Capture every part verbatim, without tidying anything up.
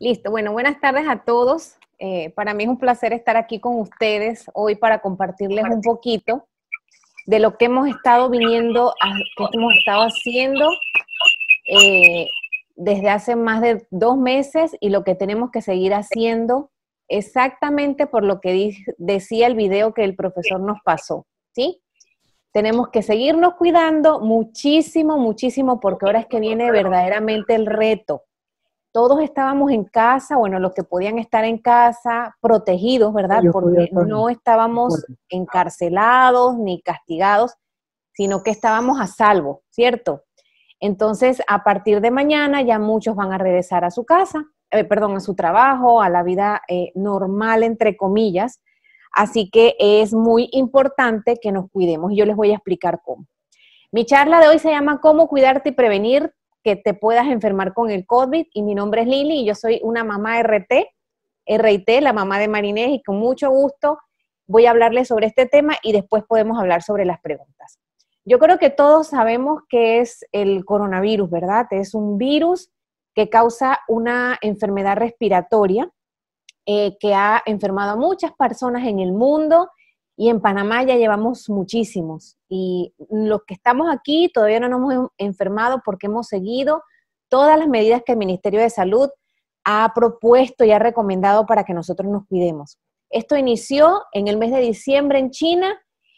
Listo, bueno, buenas tardes a todos. Eh, para mí es un placer estar aquí con ustedes hoy para compartirles un poquito de lo que hemos estado viniendo, a, que hemos estado haciendo eh, desde hace más de dos meses y lo que tenemos que seguir haciendo exactamente por lo que di, decía el video que el profesor nos pasó, ¿sí? Tenemos que seguirnos cuidando muchísimo, muchísimo, porque ahora es que viene verdaderamente el reto. Todos estábamos en casa, bueno, los que podían estar en casa, protegidos, ¿verdad? Yo podía Porque estar no de estábamos acuerdo. encarcelados ni castigados, sino que estábamos a salvo, ¿cierto? Entonces, a partir de mañana ya muchos van a regresar a su casa, eh, perdón, a su trabajo, a la vida eh, normal, entre comillas. Así que es muy importante que nos cuidemos y yo les voy a explicar cómo. Mi charla de hoy se llama ¿Cómo cuidarte y prevenir que te puedas enfermar con el COVID? Y mi nombre es Lili y yo soy una mamá R T, R I T, la mamá de Marinés, y con mucho gusto voy a hablarles sobre este tema y después podemos hablar sobre las preguntas. Yo creo que todos sabemos que es el coronavirus, ¿verdad? Es un virus que causa una enfermedad respiratoria eh, que ha enfermado a muchas personas en el mundo y en Panamá ya llevamos muchísimos. Y los que estamos aquí todavía no nos hemos enfermado porque hemos seguido todas las medidas que el Ministerio de Salud ha propuesto y ha recomendado para que nosotros nos cuidemos. Esto inició en el mes de diciembre en China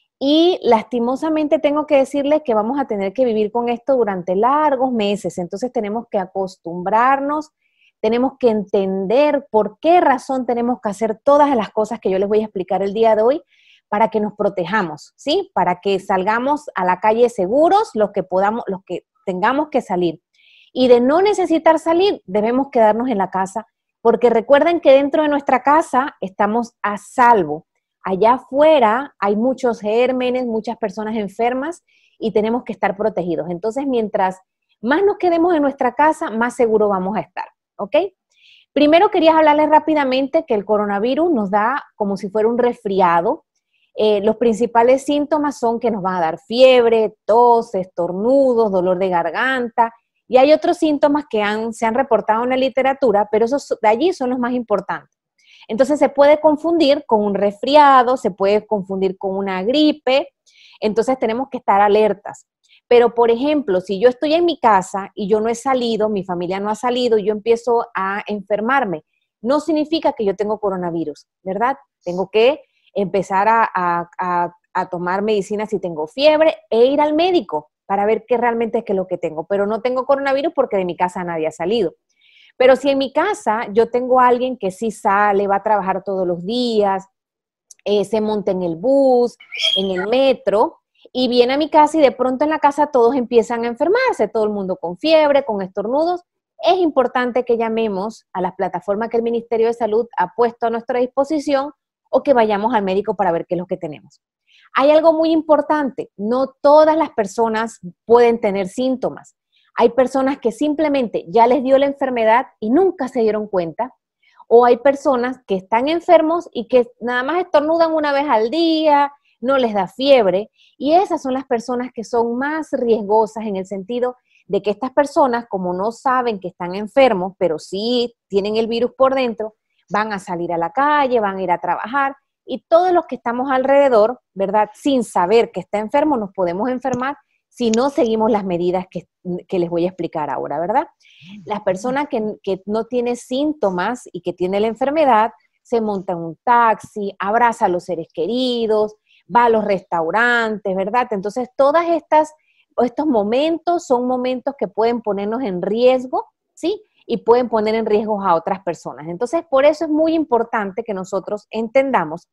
y lastimosamente tengo que decirles que vamos a tener que vivir con esto durante largos meses. Entonces tenemos que acostumbrarnos, tenemos que entender por qué razón tenemos que hacer todas las cosas que yo les voy a explicar el día de hoy para que nos protejamos, ¿sí? Para que salgamos a la calle seguros, los que podamos, los que tengamos que salir. Y de no necesitar salir, debemos quedarnos en la casa, porque recuerden que dentro de nuestra casa estamos a salvo. Allá afuera hay muchos gérmenes, muchas personas enfermas y tenemos que estar protegidos. Entonces, mientras más nos quedemos en nuestra casa, más seguro vamos a estar, ¿ok? Primero quería hablarles rápidamente que el coronavirus nos da como si fuera un resfriado. Eh, los principales síntomas son que nos van a dar fiebre, tos, estornudos, dolor de garganta, y hay otros síntomas que han, se han reportado en la literatura, pero esos de allí son los más importantes. Entonces se puede confundir con un resfriado, se puede confundir con una gripe, entonces tenemos que estar alertas. Pero, por ejemplo, si yo estoy en mi casa y yo no he salido, mi familia no ha salido, y yo empiezo a enfermarme, no significa que yo tengo coronavirus, ¿verdad? Tengo que empezar a, a, a, a tomar medicina si tengo fiebre e ir al médico para ver qué realmente es que es lo que tengo. Pero no tengo coronavirus porque de mi casa nadie ha salido. Pero si en mi casa yo tengo a alguien que sí sale, va a trabajar todos los días, eh, se monta en el bus, en el metro, y viene a mi casa y de pronto en la casa todos empiezan a enfermarse, todo el mundo con fiebre, con estornudos, es importante que llamemos a las plataformas que el Ministerio de Salud ha puesto a nuestra disposición o que vayamos al médico para ver qué es lo que tenemos. Hay algo muy importante, no todas las personas pueden tener síntomas. Hay personas que simplemente ya les dio la enfermedad y nunca se dieron cuenta, o hay personas que están enfermos y que nada más estornudan una vez al día, no les da fiebre, y esas son las personas que son más riesgosas en el sentido de que estas personas, como no saben que están enfermos, pero sí tienen el virus por dentro, van a salir a la calle, van a ir a trabajar, y todos los que estamos alrededor, ¿verdad? Sin saber que está enfermo, nos podemos enfermar si no seguimos las medidas que, que les voy a explicar ahora, ¿verdad? Las personas que, que no tienen síntomas y que tienen la enfermedad, se monta en un taxi, abraza a los seres queridos, va a los restaurantes, ¿verdad? Entonces, todas estas, estos momentos son momentos que pueden ponernos en riesgo, ¿sí? Y pueden poner en riesgo a otras personas. Entonces, por eso es muy importante que nosotros entendamos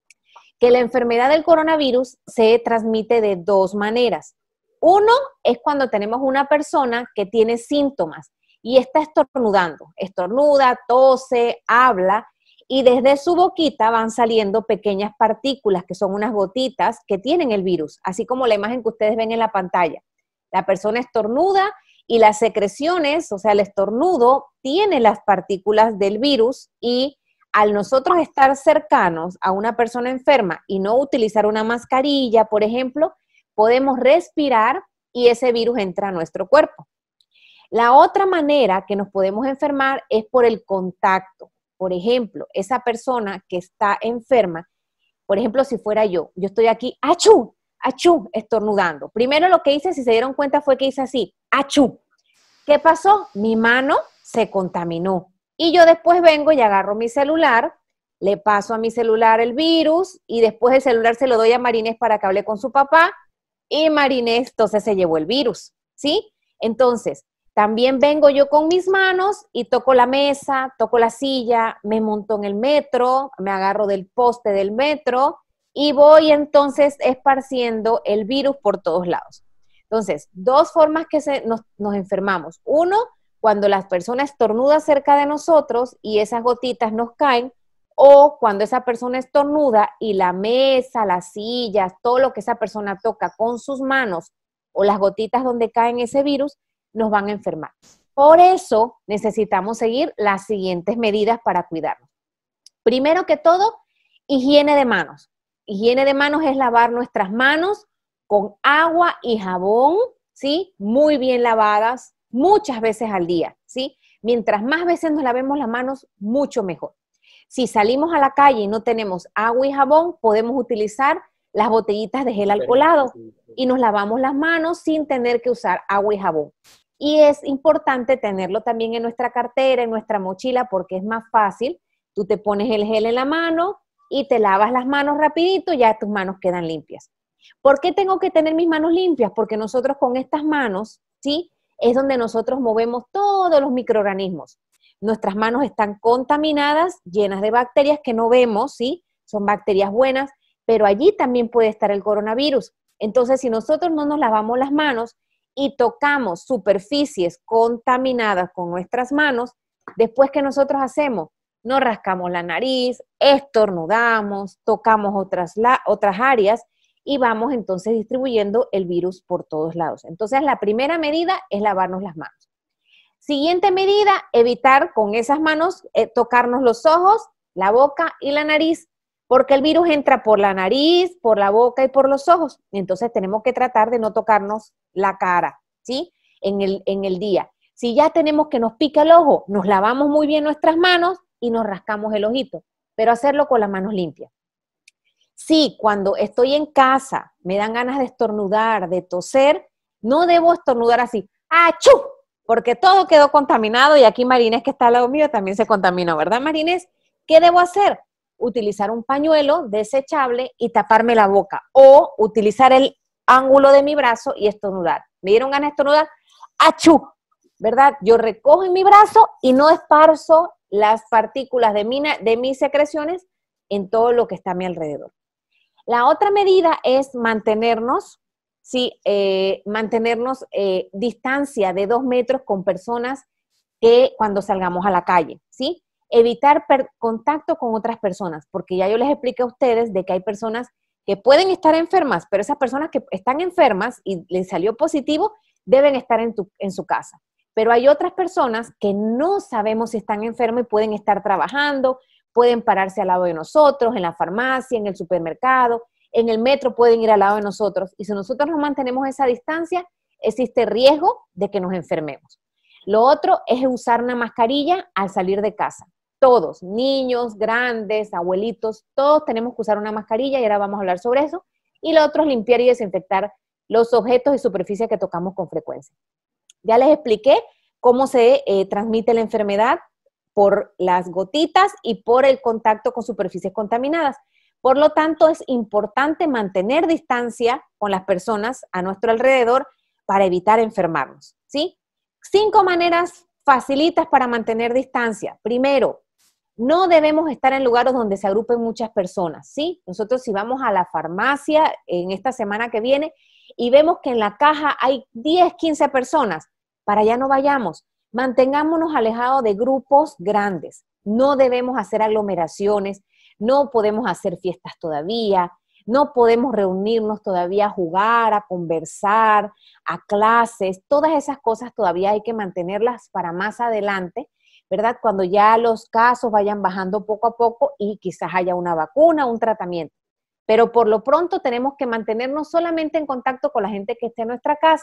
que la enfermedad del coronavirus se transmite de dos maneras. Uno es cuando tenemos una persona que tiene síntomas y está estornudando, estornuda, tose, habla, y desde su boquita van saliendo pequeñas partículas que son unas gotitas que tienen el virus, así como la imagen que ustedes ven en la pantalla. La persona estornuda y las secreciones, o sea, el estornudo tiene las partículas del virus, y al nosotros estar cercanos a una persona enferma y no utilizar una mascarilla, por ejemplo, podemos respirar y ese virus entra a nuestro cuerpo. La otra manera que nos podemos enfermar es por el contacto. Por ejemplo, esa persona que está enferma, por ejemplo, si fuera yo, yo estoy aquí, achú, achú, estornudando. Primero lo que hice, si se dieron cuenta, fue que hice así, achú. ¿Qué pasó? Mi mano se contaminó. Y yo después vengo y agarro mi celular, le paso a mi celular el virus y después el celular se lo doy a Marinés para que hable con su papá y Marinés entonces se llevó el virus, ¿sí? Entonces, también vengo yo con mis manos y toco la mesa, toco la silla, me monto en el metro, me agarro del poste del metro y voy entonces esparciendo el virus por todos lados. Entonces, dos formas que se, nos, nos enfermamos. Uno, cuando las personas estornudan cerca de nosotros y esas gotitas nos caen, o cuando esa persona estornuda y la mesa, las sillas, todo lo que esa persona toca con sus manos o las gotitas donde caen ese virus, nos van a enfermar. Por eso necesitamos seguir las siguientes medidas para cuidarnos. Primero que todo, higiene de manos. Higiene de manos es lavar nuestras manos con agua y jabón, ¿sí? Muy bien lavadas, muchas veces al día, ¿sí? Mientras más veces nos lavemos las manos, mucho mejor. Si salimos a la calle y no tenemos agua y jabón, podemos utilizar las botellitas de gel alcoholado y nos lavamos las manos sin tener que usar agua y jabón. Y es importante tenerlo también en nuestra cartera, en nuestra mochila, porque es más fácil. Tú te pones el gel en la mano y te lavas las manos rapidito y ya tus manos quedan limpias. ¿Por qué tengo que tener mis manos limpias? Porque nosotros con estas manos, ¿sí? Es donde nosotros movemos todos los microorganismos. Nuestras manos están contaminadas, llenas de bacterias que no vemos, ¿sí? Son bacterias buenas, pero allí también puede estar el coronavirus. Entonces, si nosotros no nos lavamos las manos y tocamos superficies contaminadas con nuestras manos, después, ¿qué nosotros hacemos? Nos rascamos la nariz, estornudamos, tocamos otras, la, otras áreas y vamos entonces distribuyendo el virus por todos lados. Entonces, la primera medida es lavarnos las manos. Siguiente medida, evitar con esas manos eh, tocarnos los ojos, la boca y la nariz, porque el virus entra por la nariz, por la boca y por los ojos. Entonces tenemos que tratar de no tocarnos la cara, ¿sí? En el, en el día. Si ya tenemos que nos pica el ojo, nos lavamos muy bien nuestras manos y nos rascamos el ojito, pero hacerlo con las manos limpias. Si cuando estoy en casa me dan ganas de estornudar, de toser, no debo estornudar así, ¡achú! Porque todo quedó contaminado y aquí Marinés, que está al lado mío, también se contaminó, ¿verdad, Marinés? ¿Qué debo hacer? Utilizar un pañuelo desechable y taparme la boca o utilizar el ángulo de mi brazo y estornudar. ¿Me dieron ganas de estornudar? ¡Achú! ¿Verdad? Yo recojo en mi brazo y no esparzo las partículas de, mi, de mis secreciones en todo lo que está a mi alrededor. La otra medida es mantenernos Sí, eh, mantenernos eh, distancia de dos metros con personas que cuando salgamos a la calle, ¿sí? Evitar contacto con otras personas, porque ya yo les expliqué a ustedes de que hay personas que pueden estar enfermas, pero esas personas que están enfermas y les salió positivo, deben estar en, tu, en su casa. Pero hay otras personas que no sabemos si están enfermas y pueden estar trabajando, pueden pararse al lado de nosotros, en la farmacia, en el supermercado, en el metro pueden ir al lado de nosotros y si nosotros nos mantenemos esa distancia, existe riesgo de que nos enfermemos. Lo otro es usar una mascarilla al salir de casa. Todos, niños, grandes, abuelitos, todos tenemos que usar una mascarilla y ahora vamos a hablar sobre eso. Y lo otro es limpiar y desinfectar los objetos y superficies que tocamos con frecuencia. Ya les expliqué cómo se eh, transmite la enfermedad por las gotitas y por el contacto con superficies contaminadas. Por lo tanto, es importante mantener distancia con las personas a nuestro alrededor para evitar enfermarnos, ¿sí? Cinco maneras facilitas para mantener distancia. Primero, no debemos estar en lugares donde se agrupen muchas personas, ¿sí? Nosotros si vamos a la farmacia en esta semana que viene y vemos que en la caja hay diez, quince personas, para allá no vayamos. Mantengámonos alejados de grupos grandes. No debemos hacer aglomeraciones. No podemos hacer fiestas todavía, no podemos reunirnos todavía a jugar, a conversar, a clases, todas esas cosas todavía hay que mantenerlas para más adelante, ¿verdad? Cuando ya los casos vayan bajando poco a poco y quizás haya una vacuna, un tratamiento. Pero por lo pronto tenemos que mantenernos solamente en contacto con la gente que esté en nuestra casa,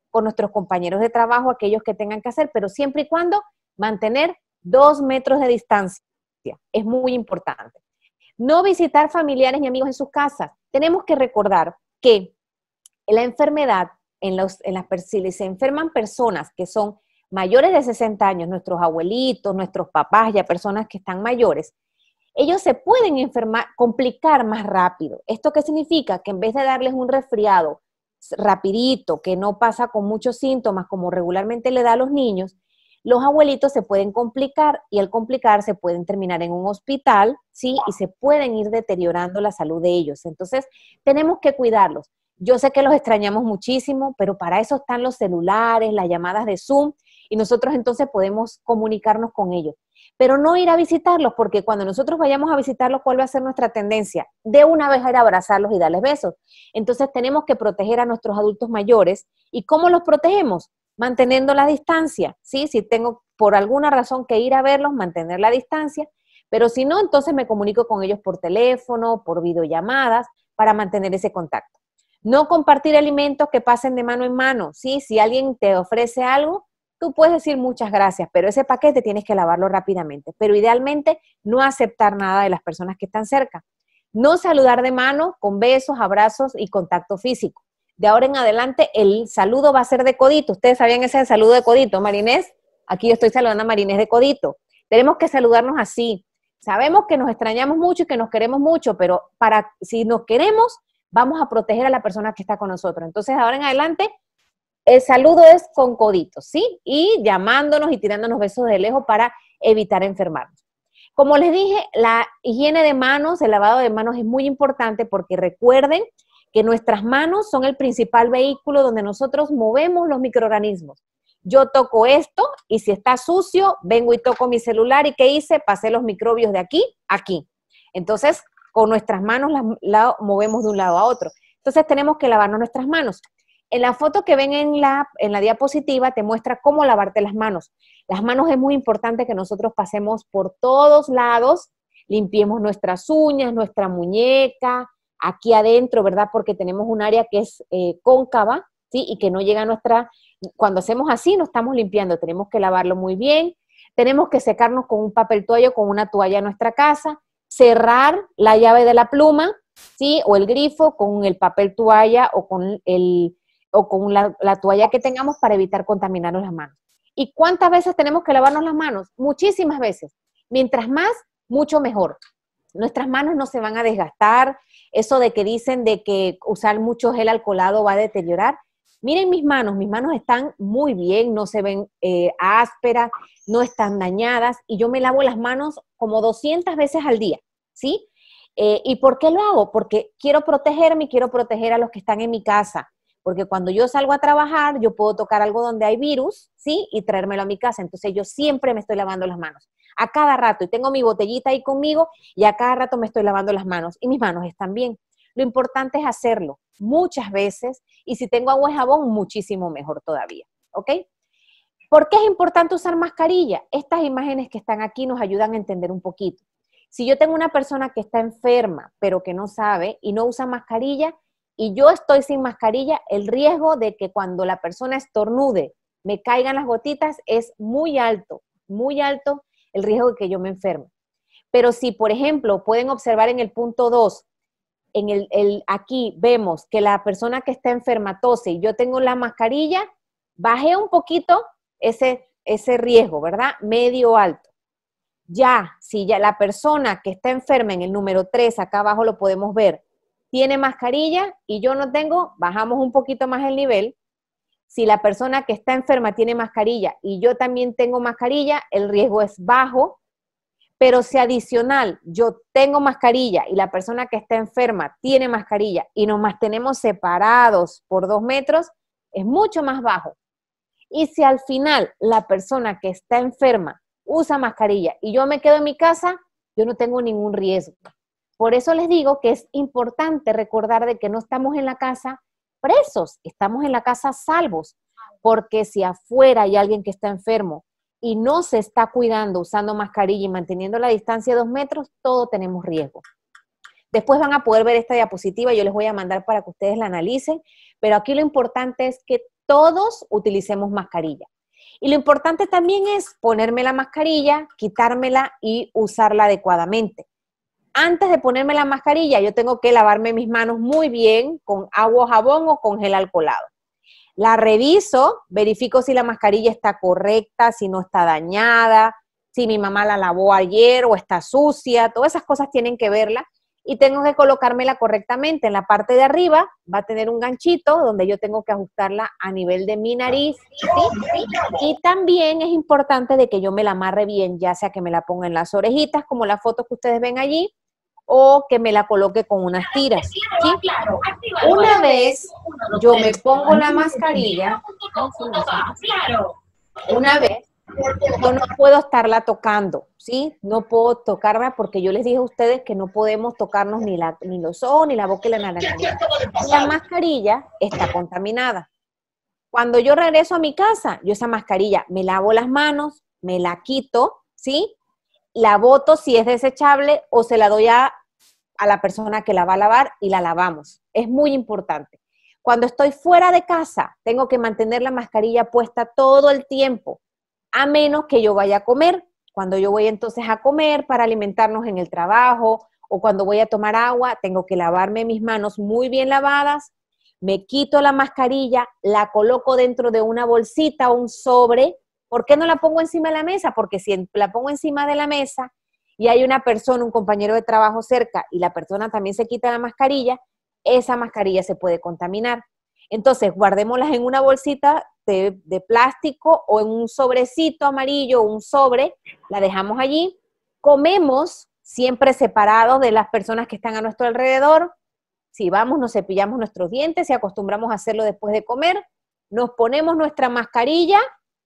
con nuestros compañeros de trabajo, aquellos que tengan que hacer, pero siempre y cuando mantener dos metros de distancia. Es muy importante. No visitar familiares ni amigos en sus casas. Tenemos que recordar que la enfermedad, en los, en las, si se enferman personas que son mayores de sesenta años, nuestros abuelitos, nuestros papás, ya personas que están mayores, ellos se pueden enfermar, complicar más rápido. ¿Esto qué significa? Que en vez de darles un resfriado rapidito, que no pasa con muchos síntomas como regularmente le da a los niños, los abuelitos se pueden complicar y al complicarse pueden terminar en un hospital, ¿sí? Y se pueden ir deteriorando la salud de ellos. Entonces, tenemos que cuidarlos. Yo sé que los extrañamos muchísimo, pero para eso están los celulares, las llamadas de Zoom, y nosotros entonces podemos comunicarnos con ellos. Pero no ir a visitarlos, porque cuando nosotros vayamos a visitarlos, ¿cuál va a ser nuestra tendencia? De una vez a ir a abrazarlos y darles besos. Entonces tenemos que proteger a nuestros adultos mayores. ¿Y cómo los protegemos? Manteniendo la distancia, ¿sí? Si tengo por alguna razón que ir a verlos, mantener la distancia, pero si no, entonces me comunico con ellos por teléfono, por videollamadas, para mantener ese contacto. No compartir alimentos que pasen de mano en mano, ¿sí? Si alguien te ofrece algo, tú puedes decir muchas gracias, pero ese paquete tienes que lavarlo rápidamente. Pero idealmente no aceptar nada de las personas que están cerca. No saludar de mano con besos, abrazos y contacto físico. De ahora en adelante el saludo va a ser de codito. ¿Ustedes sabían ese saludo de codito, Marinés? Aquí yo estoy saludando a Marinés de codito. Tenemos que saludarnos así. Sabemos que nos extrañamos mucho y que nos queremos mucho, pero para si nos queremos, vamos a proteger a la persona que está con nosotros. Entonces, de ahora en adelante, el saludo es con coditos, ¿sí? Y llamándonos y tirándonos besos de lejos para evitar enfermarnos. Como les dije, la higiene de manos, el lavado de manos es muy importante porque recuerden que nuestras manos son el principal vehículo donde nosotros movemos los microorganismos. Yo toco esto y si está sucio, vengo y toco mi celular y ¿qué hice? Pasé los microbios de aquí a aquí. Entonces, con nuestras manos las la movemos de un lado a otro. Entonces, tenemos que lavarnos nuestras manos. En la foto que ven en la, en la diapositiva te muestra cómo lavarte las manos. Las manos es muy importante que nosotros pasemos por todos lados, limpiemos nuestras uñas, nuestra muñeca, aquí adentro, ¿verdad? Porque tenemos un área que es eh, cóncava, ¿sí? Y que no llega a nuestra... Cuando hacemos así, no estamos limpiando, tenemos que lavarlo muy bien, tenemos que secarnos con un papel toalla, con una toalla en nuestra casa, cerrar la llave de la pluma, ¿sí? O el grifo con el papel toalla o con, el, o con la, la toalla que tengamos para evitar contaminarnos las manos. ¿Y cuántas veces tenemos que lavarnos las manos? Muchísimas veces. Mientras más, mucho mejor. Nuestras manos no se van a desgastar. Eso de que dicen de que usar mucho gel alcoholado va a deteriorar. Miren mis manos, mis manos están muy bien, no se ven eh, ásperas, no están dañadas y yo me lavo las manos como doscientas veces al día, ¿sí? Eh, ¿Y por qué lo hago? Porque quiero protegerme y quiero proteger a los que están en mi casa, porque cuando yo salgo a trabajar yo puedo tocar algo donde hay virus, ¿sí? Y traérmelo a mi casa, entonces yo siempre me estoy lavando las manos, a cada rato, y tengo mi botellita ahí conmigo y a cada rato me estoy lavando las manos y mis manos están bien. Lo importante es hacerlo muchas veces y si tengo agua y jabón, muchísimo mejor todavía, ¿ok? ¿Por qué es importante usar mascarilla? Estas imágenes que están aquí nos ayudan a entender un poquito. Si yo tengo una persona que está enferma, pero que no sabe y no usa mascarilla, y yo estoy sin mascarilla, el riesgo de que cuando la persona estornude me caigan las gotitas es muy alto, muy alto el riesgo de que yo me enferme. Pero si, por ejemplo, pueden observar en el punto dos, en el, el, aquí vemos que la persona que está enferma tose y yo tengo la mascarilla, bajé un poquito ese, ese riesgo, ¿verdad? Medio alto. Ya, si ya la persona que está enferma en el número tres, acá abajo lo podemos ver, tiene mascarilla y yo no tengo, bajamos un poquito más el nivel. Si la persona que está enferma tiene mascarilla y yo también tengo mascarilla, el riesgo es bajo. Pero si adicional yo tengo mascarilla y la persona que está enferma tiene mascarilla y nos mantenemos separados por dos metros, es mucho más bajo. Y si al final la persona que está enferma usa mascarilla y yo me quedo en mi casa, yo no tengo ningún riesgo. Por eso les digo que es importante recordar de que no estamos en la casa presos, estamos en la casa salvos, porque si afuera hay alguien que está enfermo y no se está cuidando usando mascarilla y manteniendo la distancia de dos metros, todos tenemos riesgo. Después van a poder ver esta diapositiva, yo les voy a mandar para que ustedes la analicen, pero aquí lo importante es que todos utilicemos mascarilla. Y lo importante también es ponerme la mascarilla, quitármela y usarla adecuadamente. Antes de ponerme la mascarilla, yo tengo que lavarme mis manos muy bien con agua o jabón o con gel alcoholado. La reviso, verifico si la mascarilla está correcta, si no está dañada, si mi mamá la lavó ayer o está sucia, todas esas cosas tienen que verla y tengo que colocármela correctamente. En la parte de arriba va a tener un ganchito donde yo tengo que ajustarla a nivel de mi nariz, ¿sí? Y también es importante de que yo me la amarre bien, ya sea que me la ponga en las orejitas, como la foto que ustedes ven allí, o que me la coloque con unas tiras, ¿sí? Una vez yo me pongo la mascarilla, una vez yo no puedo estarla tocando, ¿sí? No puedo tocarla porque yo les dije a ustedes que no podemos tocarnos ni, la, ni los ojos, ni la boca y la nariz. La mascarilla está contaminada. Cuando yo regreso a mi casa, yo esa mascarilla me lavo las manos, me la quito, ¿sí? La boto si es desechable o se la doy a, a la persona que la va a lavar y la lavamos. Es muy importante. Cuando estoy fuera de casa, tengo que mantener la mascarilla puesta todo el tiempo, a menos que yo vaya a comer. Cuando yo voy entonces a comer para alimentarnos en el trabajo o cuando voy a tomar agua, tengo que lavarme mis manos muy bien lavadas, me quito la mascarilla, la coloco dentro de una bolsita o un sobre. ¿Por qué no la pongo encima de la mesa? Porque si la pongo encima de la mesa y hay una persona, un compañero de trabajo cerca y la persona también se quita la mascarilla, esa mascarilla se puede contaminar. Entonces, guardémoslas en una bolsita de, de plástico o en un sobrecito amarillo o un sobre, la dejamos allí, comemos siempre separados de las personas que están a nuestro alrededor. Si vamos, nos cepillamos nuestros dientes y acostumbramos a hacerlo después de comer, nos ponemos nuestra mascarilla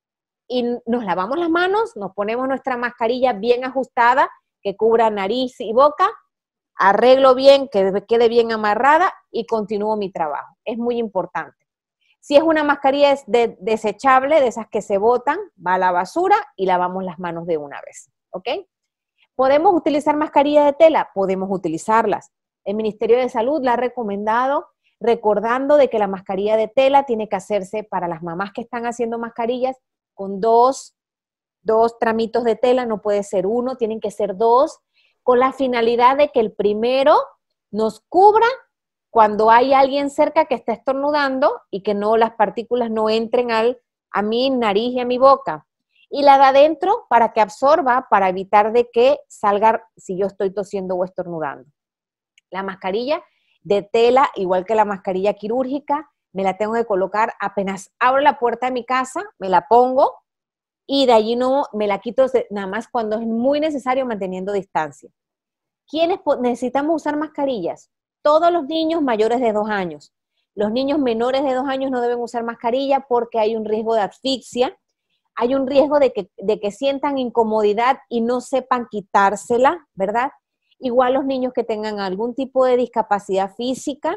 y nos lavamos las manos, nos ponemos nuestra mascarilla bien ajustada, que cubra nariz y boca, arreglo bien, que quede bien amarrada y continúo mi trabajo. Es muy importante. Si es una mascarilla de, desechable, de esas que se botan, va a la basura y lavamos las manos de una vez, ¿ok? ¿Podemos utilizar mascarilla de tela? Podemos utilizarlas. El Ministerio de Salud la ha recomendado, recordando de que la mascarilla de tela tiene que hacerse para las mamás que están haciendo mascarillas con dos, dos tramitos de tela, no puede ser uno, tienen que ser dos, con la finalidad de que el primero nos cubra cuando hay alguien cerca que está estornudando y que no, las partículas no entren al, a mi nariz y a mi boca. Y la de adentro para que absorba, para evitar de que salga si yo estoy tosiendo o estornudando. La mascarilla de tela, igual que la mascarilla quirúrgica, me la tengo que colocar apenas abro la puerta de mi casa, me la pongo y de allí no me la quito nada más cuando es muy necesario manteniendo distancia. ¿Quiénes necesitamos usar mascarillas? Todos los niños mayores de dos años. Los niños menores de dos años no deben usar mascarilla porque hay un riesgo de asfixia, hay un riesgo de que, de que sientan incomodidad y no sepan quitársela, ¿verdad? Igual los niños que tengan algún tipo de discapacidad física,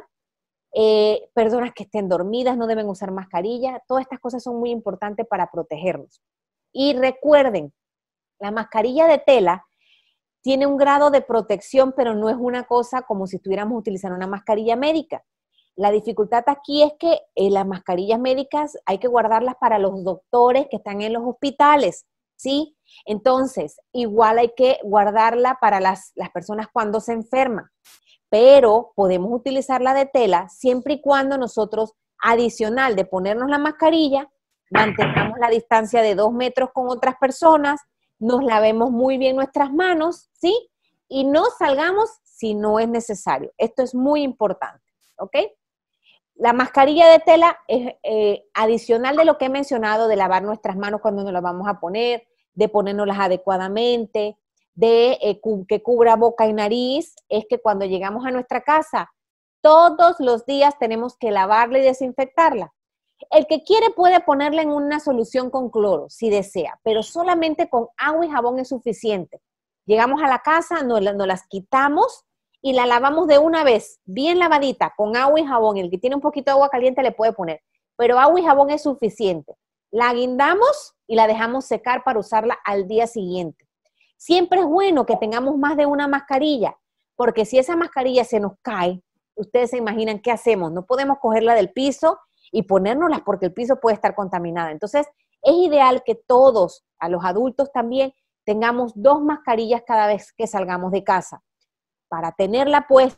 eh, personas que estén dormidas no deben usar mascarilla. Todas estas cosas son muy importantes para protegernos. Y recuerden, la mascarilla de tela tiene un grado de protección, pero no es una cosa como si estuviéramos utilizando una mascarilla médica. La dificultad aquí es que eh, las mascarillas médicas hay que guardarlas para los doctores que están en los hospitales, ¿sí? Entonces, igual hay que guardarla para las, las personas cuando se enferman, pero podemos utilizar la de tela siempre y cuando nosotros, adicional de ponernos la mascarilla, mantengamos la distancia de dos metros con otras personas, nos lavemos muy bien nuestras manos, ¿sí? Y no salgamos si no es necesario. Esto es muy importante, ¿ok? La mascarilla de tela es eh, adicional de lo que he mencionado, de lavar nuestras manos cuando nos las vamos a poner, de ponérnoslas adecuadamente, de eh, cu que cubra boca y nariz, es que cuando llegamos a nuestra casa, todos los días tenemos que lavarla y desinfectarla. El que quiere puede ponerla en una solución con cloro, si desea, pero solamente con agua y jabón es suficiente. Llegamos a la casa, nos, nos las quitamos y la lavamos de una vez, bien lavadita, con agua y jabón. El que tiene un poquito de agua caliente le puede poner, pero agua y jabón es suficiente. La guindamos y la dejamos secar para usarla al día siguiente. Siempre es bueno que tengamos más de una mascarilla, porque si esa mascarilla se nos cae, ustedes se imaginan qué hacemos. No podemos cogerla del piso y ponérnoslas porque el piso puede estar contaminado. Entonces, es ideal que todos, a los adultos también, tengamos dos mascarillas cada vez que salgamos de casa, para tenerla puesta,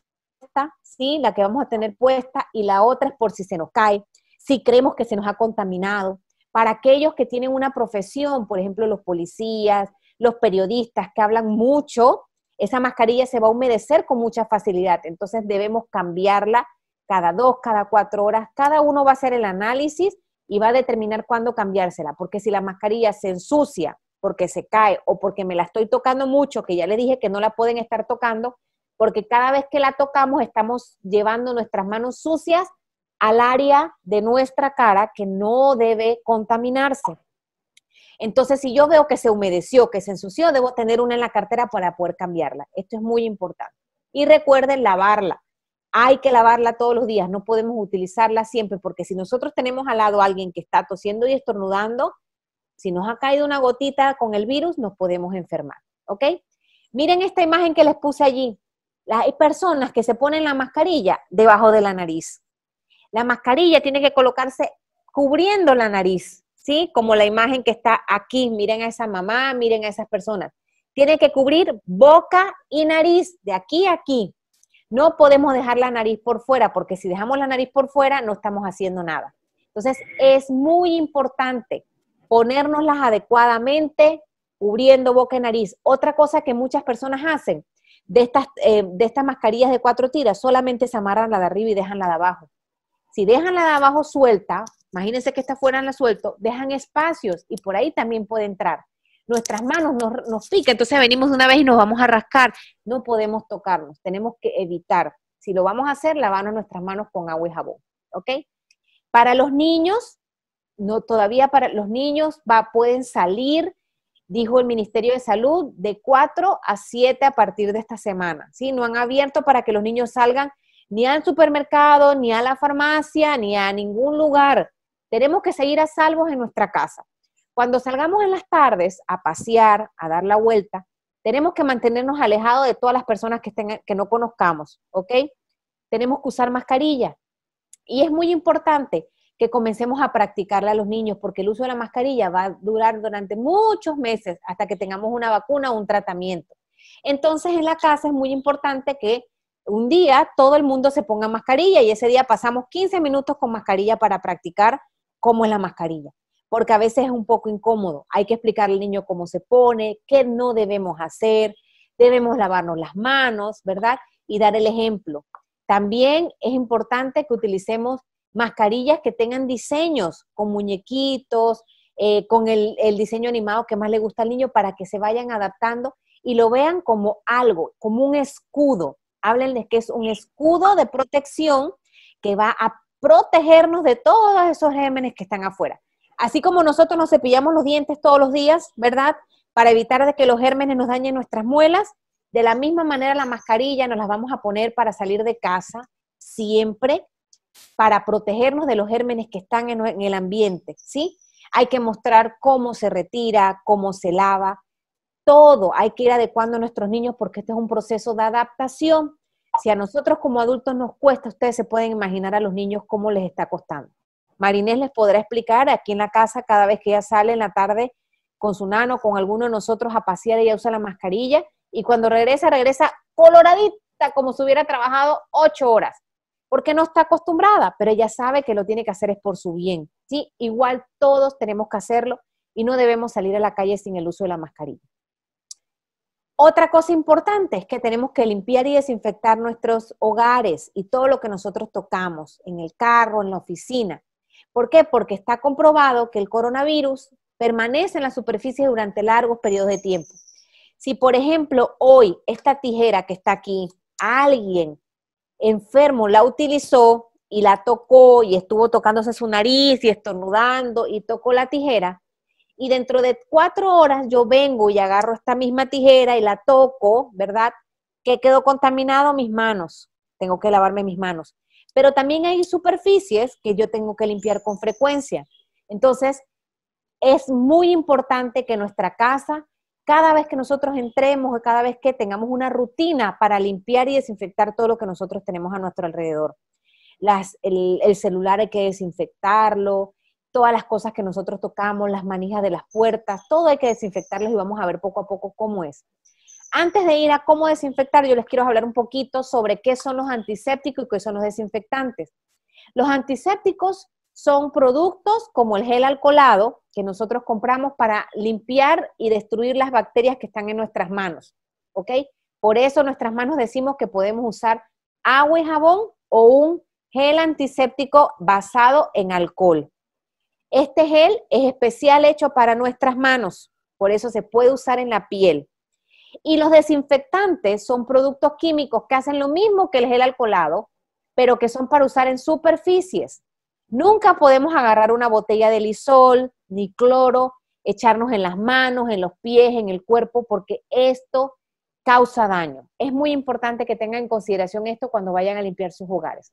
¿sí? La que vamos a tener puesta, y la otra es por si se nos cae, si creemos que se nos ha contaminado. Para aquellos que tienen una profesión, por ejemplo, los policías, los periodistas que hablan mucho, esa mascarilla se va a humedecer con mucha facilidad, entonces debemos cambiarla cada dos, cada cuatro horas, cada uno va a hacer el análisis y va a determinar cuándo cambiársela, porque si la mascarilla se ensucia, porque se cae o porque me la estoy tocando mucho, que ya le dije que no la pueden estar tocando, porque cada vez que la tocamos estamos llevando nuestras manos sucias al área de nuestra cara que no debe contaminarse. Entonces, si yo veo que se humedeció, que se ensució, debo tener una en la cartera para poder cambiarla. Esto es muy importante. Y recuerden lavarla. Hay que lavarla todos los días, no podemos utilizarla siempre, porque si nosotros tenemos al lado a alguien que está tosiendo y estornudando, si nos ha caído una gotita con el virus, nos podemos enfermar, ¿ok? Miren esta imagen que les puse allí. Hay personas que se ponen la mascarilla debajo de la nariz. La mascarilla tiene que colocarse cubriendo la nariz, ¿sí? Como la imagen que está aquí. Miren a esa mamá, miren a esas personas. Tiene que cubrir boca y nariz, de aquí a aquí. No podemos dejar la nariz por fuera, porque si dejamos la nariz por fuera, no estamos haciendo nada. Entonces, es muy importante ponérnoslas adecuadamente, cubriendo boca y nariz. Otra cosa que muchas personas hacen, de estas, eh, de estas mascarillas de cuatro tiras, solamente se amarran la de arriba y dejan la de abajo. Si dejan la de abajo suelta, imagínense que esta fuera la suelto, dejan espacios y por ahí también puede entrar. Nuestras manos nos, nos pican, entonces venimos de una vez y nos vamos a rascar. No podemos tocarnos, tenemos que evitar. Si lo vamos a hacer, lavarnos nuestras manos con agua y jabón, ¿ok? Para los niños, no, todavía para los niños va, pueden salir, dijo el Ministerio de Salud, de cuatro a siete a partir de esta semana, ¿sí? No han abierto para que los niños salgan ni al supermercado, ni a la farmacia, ni a ningún lugar. Tenemos que seguir a salvos en nuestra casa. Cuando salgamos en las tardes a pasear, a dar la vuelta, tenemos que mantenernos alejados de todas las personas que, estén, que no conozcamos, ¿ok? Tenemos que usar mascarilla. Y es muy importante que comencemos a practicarla a los niños, porque el uso de la mascarilla va a durar durante muchos meses hasta que tengamos una vacuna o un tratamiento. Entonces, en la casa es muy importante que un día todo el mundo se ponga mascarilla y ese día pasamos quince minutos con mascarilla para practicar cómo es la mascarilla, porque a veces es un poco incómodo. Hay que explicarle al niño cómo se pone, qué no debemos hacer, debemos lavarnos las manos, ¿verdad? Y dar el ejemplo. También es importante que utilicemos mascarillas que tengan diseños con muñequitos, eh, con el, el diseño animado que más le gusta al niño para que se vayan adaptando y lo vean como algo, como un escudo. Háblenles que es un escudo de protección que va a protegernos de todos esos gérmenes que están afuera. Así como nosotros nos cepillamos los dientes todos los días, ¿verdad? Para evitar de que los gérmenes nos dañen nuestras muelas, de la misma manera la mascarilla nos las vamos a poner para salir de casa siempre, para protegernos de los gérmenes que están en, en el ambiente, ¿sí? Hay que mostrar cómo se retira, cómo se lava, todo. Hay que ir adecuando a nuestros niños porque este es un proceso de adaptación. Si a nosotros como adultos nos cuesta, ustedes se pueden imaginar a los niños cómo les está costando. Marinés les podrá explicar aquí en la casa, cada vez que ella sale en la tarde con su nano, con alguno de nosotros a pasear, ella usa la mascarilla y cuando regresa, regresa coloradita como si hubiera trabajado ocho horas, porque no está acostumbrada, pero ella sabe que lo tiene que hacer es por su bien, ¿sí? Igual todos tenemos que hacerlo y no debemos salir a la calle sin el uso de la mascarilla. Otra cosa importante es que tenemos que limpiar y desinfectar nuestros hogares y todo lo que nosotros tocamos, en el carro, en la oficina. ¿Por qué? Porque está comprobado que el coronavirus permanece en la superficie durante largos periodos de tiempo. Si, por ejemplo, hoy esta tijera que está aquí, alguien enfermo la utilizó y la tocó y estuvo tocándose su nariz y estornudando y tocó la tijera, y dentro de cuatro horas yo vengo y agarro esta misma tijera y la toco, ¿verdad? ¿Qué quedó contaminado? Mis manos. Tengo que lavarme mis manos. Pero también hay superficies que yo tengo que limpiar con frecuencia. Entonces, es muy importante que nuestra casa, cada vez que nosotros entremos, cada vez que tengamos una rutina para limpiar y desinfectar todo lo que nosotros tenemos a nuestro alrededor. las, el, el celular hay que desinfectarlo, todas las cosas que nosotros tocamos, las manijas de las puertas, todo hay que desinfectarlos y vamos a ver poco a poco cómo es. Antes de ir a cómo desinfectar, yo les quiero hablar un poquito sobre qué son los antisépticos y qué son los desinfectantes. Los antisépticos son productos como el gel alcoholado que nosotros compramos para limpiar y destruir las bacterias que están en nuestras manos, ¿ok? Por eso nuestras manos decimos que podemos usar agua y jabón o un gel antiséptico basado en alcohol. Este gel es especial hecho para nuestras manos, por eso se puede usar en la piel. Y los desinfectantes son productos químicos que hacen lo mismo que el gel alcoholado, pero que son para usar en superficies. Nunca podemos agarrar una botella de Lysol, ni cloro, echarnos en las manos, en los pies, en el cuerpo, porque esto causa daño. Es muy importante que tengan en consideración esto cuando vayan a limpiar sus hogares.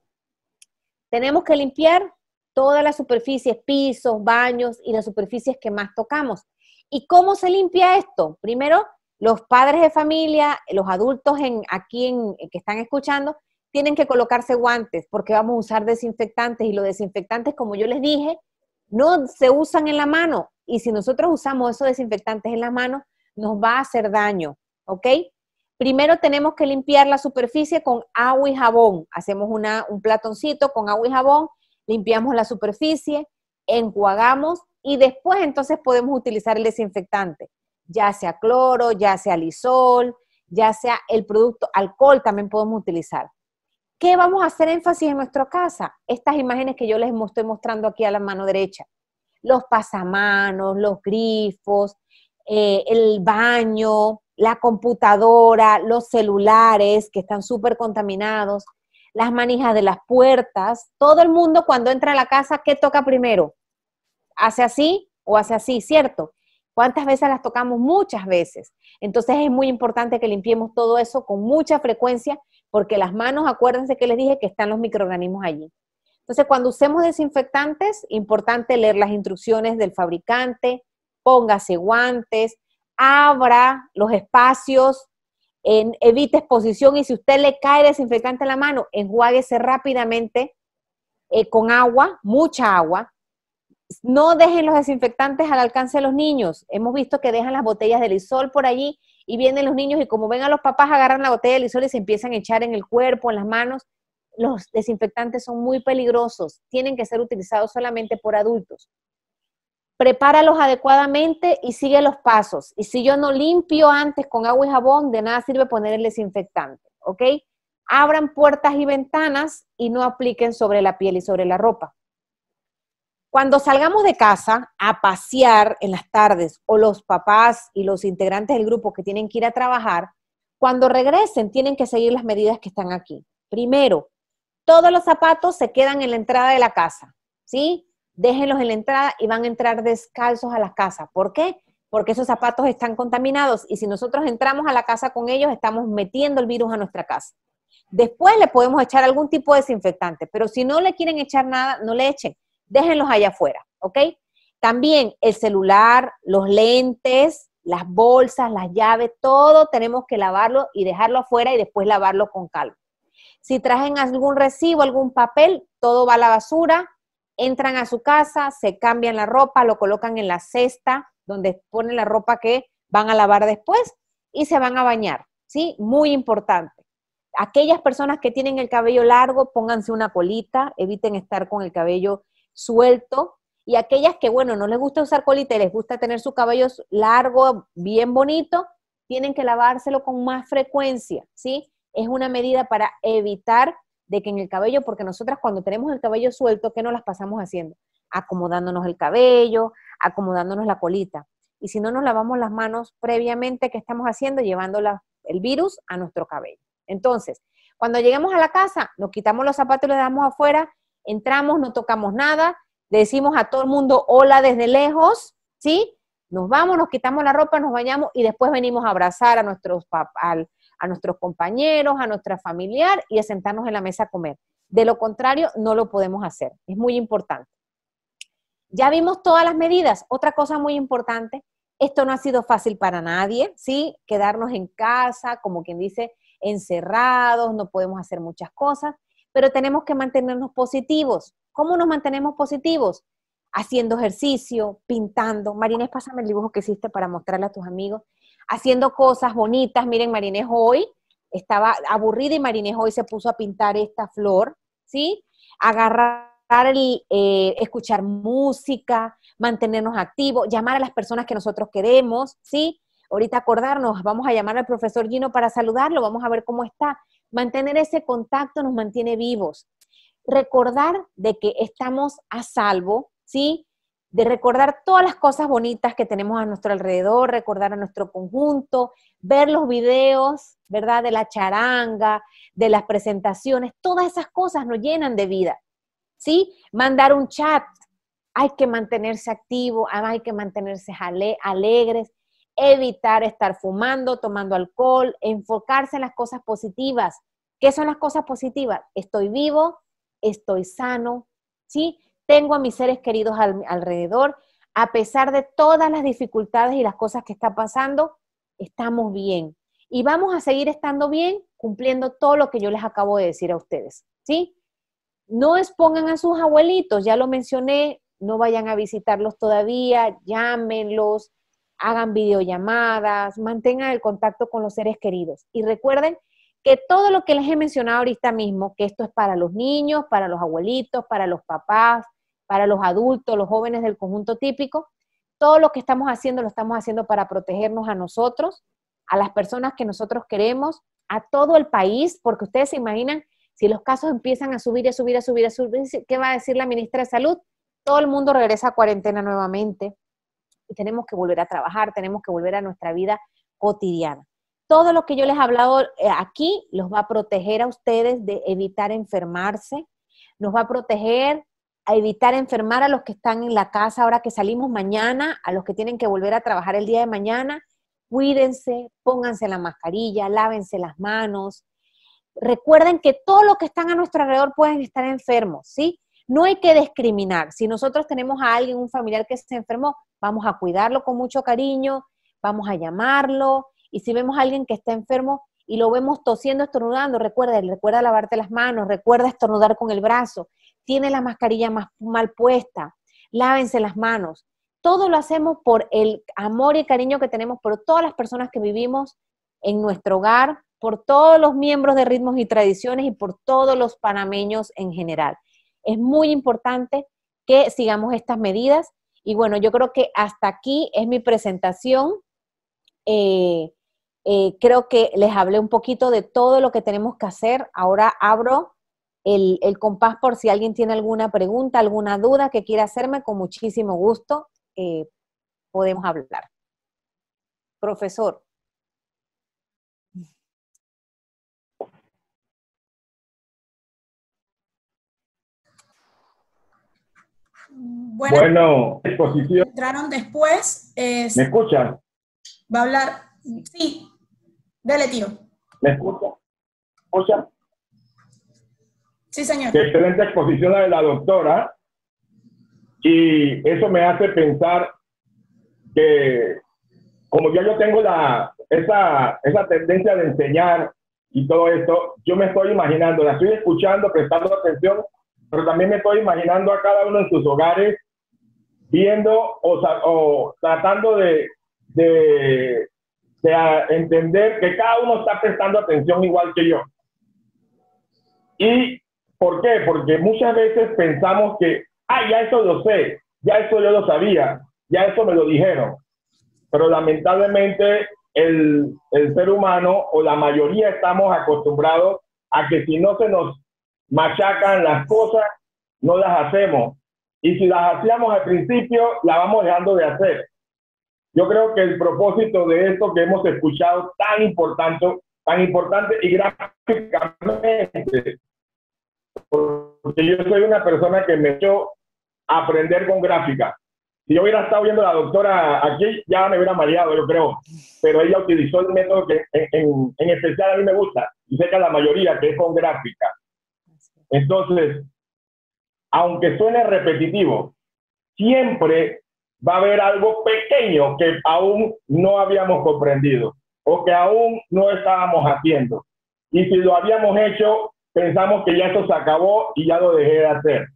Tenemos que limpiar todas las superficies, pisos, baños y las superficies que más tocamos. ¿Y cómo se limpia esto? Primero, los padres de familia, los adultos en, aquí en, que están escuchando, tienen que colocarse guantes porque vamos a usar desinfectantes y los desinfectantes, como yo les dije, no se usan en la mano y si nosotros usamos esos desinfectantes en la mano, nos va a hacer daño, ¿ok? Primero tenemos que limpiar la superficie con agua y jabón. Hacemos una, un platoncito con agua y jabón, limpiamos la superficie, enjuagamos y después entonces podemos utilizar el desinfectante, ya sea cloro, ya sea Lysol, ya sea el producto alcohol también podemos utilizar. ¿Qué vamos a hacer énfasis en nuestra casa? Estas imágenes que yo les estoy mostrando aquí a la mano derecha. Los pasamanos, los grifos, eh, el baño, la computadora, los celulares que están súper contaminados, las manijas de las puertas. Todo el mundo cuando entra a la casa, ¿qué toca primero? ¿Hace así o hace así, cierto? ¿Cuántas veces las tocamos? Muchas veces. Entonces es muy importante que limpiemos todo eso con mucha frecuencia porque las manos, acuérdense que les dije que están los microorganismos allí. Entonces cuando usemos desinfectantes, importante leer las instrucciones del fabricante, póngase guantes, abra los espacios, en, evite exposición y si usted le cae desinfectante en la mano, enjuáguese rápidamente eh, con agua, mucha agua. No dejen los desinfectantes al alcance de los niños. Hemos visto que dejan las botellas de Lysol por allí y vienen los niños y como ven a los papás agarran la botella de Lysol y se empiezan a echar en el cuerpo, en las manos. Los desinfectantes son muy peligrosos. Tienen que ser utilizados solamente por adultos. Prepáralos adecuadamente y sigue los pasos. Y si yo no limpio antes con agua y jabón, de nada sirve poner el desinfectante, ¿ok? Abran puertas y ventanas y no apliquen sobre la piel y sobre la ropa. Cuando salgamos de casa a pasear en las tardes o los papás y los integrantes del grupo que tienen que ir a trabajar, cuando regresen tienen que seguir las medidas que están aquí. Primero, todos los zapatos se quedan en la entrada de la casa, ¿sí? Déjenlos en la entrada y van a entrar descalzos a la casa. ¿Por qué? Porque esos zapatos están contaminados y si nosotros entramos a la casa con ellos, estamos metiendo el virus a nuestra casa. Después le podemos echar algún tipo de desinfectante, pero si no le quieren echar nada, no le echen. Déjenlos allá afuera, ¿ok? También el celular, los lentes, las bolsas, las llaves, todo tenemos que lavarlo y dejarlo afuera y después lavarlo con calma. Si trajen algún recibo, algún papel, todo va a la basura, entran a su casa, se cambian la ropa, lo colocan en la cesta donde ponen la ropa que van a lavar después y se van a bañar, ¿sí? Muy importante. Aquellas personas que tienen el cabello largo, pónganse una colita, eviten estar con el cabello suelto, y aquellas que, bueno, no les gusta usar colita y les gusta tener su cabello largo, bien bonito, tienen que lavárselo con más frecuencia, ¿sí? Es una medida para evitar de que en el cabello, porque nosotras cuando tenemos el cabello suelto, ¿qué nos las pasamos haciendo? Acomodándonos el cabello, acomodándonos la colita. Y si no nos lavamos las manos previamente, ¿qué estamos haciendo? Llevando la, el virus a nuestro cabello. Entonces, cuando lleguemos a la casa, nos quitamos los zapatos y los dejamos afuera, entramos, no tocamos nada, le decimos a todo el mundo hola desde lejos, ¿sí? Nos vamos, nos quitamos la ropa, nos bañamos y después venimos a abrazar a nuestros, a, a nuestros compañeros, a nuestra familiar y a sentarnos en la mesa a comer. De lo contrario, no lo podemos hacer. Es muy importante. Ya vimos todas las medidas. Otra cosa muy importante, esto no ha sido fácil para nadie, ¿sí? Quedarnos en casa, como quien dice, encerrados, no podemos hacer muchas cosas. pero tenemos que mantenernos positivos. ¿Cómo nos mantenemos positivos? Haciendo ejercicio, pintando. Marinés, pásame el dibujo que hiciste para mostrarle a tus amigos. Haciendo cosas bonitas. Miren, Marinés hoy estaba aburrida y Marinés hoy se puso a pintar esta flor, ¿sí? Agarrar, el, eh, escuchar música, mantenernos activos, llamar a las personas que nosotros queremos, ¿sí? Ahorita acordarnos, vamos a llamar al profesor Gino para saludarlo, vamos a ver cómo está. Mantener ese contacto nos mantiene vivos. Recordar de que estamos a salvo, ¿sí? De recordar todas las cosas bonitas que tenemos a nuestro alrededor, recordar a nuestro conjunto, ver los videos, ¿verdad? De la charanga, de las presentaciones, todas esas cosas nos llenan de vida, ¿sí? Mandar un chat, hay que mantenerse activo, hay que mantenerse ale- alegres, evitar estar fumando, tomando alcohol, enfocarse en las cosas positivas. ¿Qué son las cosas positivas? Estoy vivo, estoy sano, ¿sí? Tengo a mis seres queridos al, alrededor, a pesar de todas las dificultades y las cosas que está pasando, estamos bien. Y vamos a seguir estando bien cumpliendo todo lo que yo les acabo de decir a ustedes, ¿sí? No expongan a sus abuelitos, ya lo mencioné, no vayan a visitarlos todavía, llámenlos, hagan videollamadas, mantengan el contacto con los seres queridos. Y recuerden que todo lo que les he mencionado ahorita mismo, que esto es para los niños, para los abuelitos, para los papás, para los adultos, los jóvenes del conjunto típico, todo lo que estamos haciendo lo estamos haciendo para protegernos a nosotros, a las personas que nosotros queremos, a todo el país, porque ustedes se imaginan, si los casos empiezan a subir, a subir, a subir, a subir, ¿qué va a decir la ministra de Salud? Todo el mundo regresa a cuarentena nuevamente y tenemos que volver a trabajar, tenemos que volver a nuestra vida cotidiana. Todo lo que yo les he hablado aquí los va a proteger a ustedes de evitar enfermarse, nos va a proteger a evitar enfermar a los que están en la casa ahora que salimos mañana, a los que tienen que volver a trabajar el día de mañana. Cuídense, pónganse la mascarilla, lávense las manos. Recuerden que todos los que están a nuestro alrededor pueden estar enfermos, ¿sí? No hay que discriminar. Si nosotros tenemos a alguien, un familiar que se enfermó, vamos a cuidarlo con mucho cariño, vamos a llamarlo, y si vemos a alguien que está enfermo y lo vemos tosiendo, estornudando, recuerda, recuerda lavarte las manos, recuerda estornudar con el brazo, tiene la mascarilla más mal puesta, lávense las manos. Todo lo hacemos por el amor y cariño que tenemos por todas las personas que vivimos en nuestro hogar, por todos los miembros de Ritmos y Tradiciones y por todos los panameños en general. Es muy importante que sigamos estas medidas y bueno, yo creo que hasta aquí es mi presentación. Eh, eh, creo que les hablé un poquito de todo lo que tenemos que hacer. Ahora abro el, el compás por si alguien tiene alguna pregunta, alguna duda que quiera hacerme, con muchísimo gusto eh, podemos hablar. Profesor. Bueno, bueno, exposición. Entraron después. Es, ¿me escuchan? Va a hablar. Sí, dele, tío. ¿Me escuchan? ¿Escuchan? Sí, señor. Qué excelente exposición la de la doctora. Y eso me hace pensar que, como ya yo tengo la, esa, esa tendencia de enseñar y todo esto, yo me estoy imaginando, la estoy escuchando, prestando atención, pero también me estoy imaginando a cada uno en sus hogares, viendo o, o tratando de, de, de entender que cada uno está prestando atención igual que yo. ¿Y por qué? Porque muchas veces pensamos que, ah, ya eso lo sé, ya eso yo lo sabía, ya eso me lo dijeron. Pero lamentablemente el, el ser humano o la mayoría estamos acostumbrados a que si no se nos machacan las cosas, no las hacemos. Y si las hacíamos al principio, las vamos dejando de hacer. Yo creo que el propósito de esto que hemos escuchado tan importante, tan importante y gráficamente, porque yo soy una persona que me echó a aprender con gráfica. Si yo hubiera estado viendo a la doctora aquí, ya me hubiera mareado, yo creo. Pero ella utilizó el método que en, en, en especial a mí me gusta, y sé que a la mayoría, que es con gráfica. Entonces, aunque suene repetitivo, siempre va a haber algo pequeño que aún no habíamos comprendido o que aún no estábamos haciendo. Y si lo habíamos hecho, pensamos que ya eso se acabó y ya lo dejé de hacer.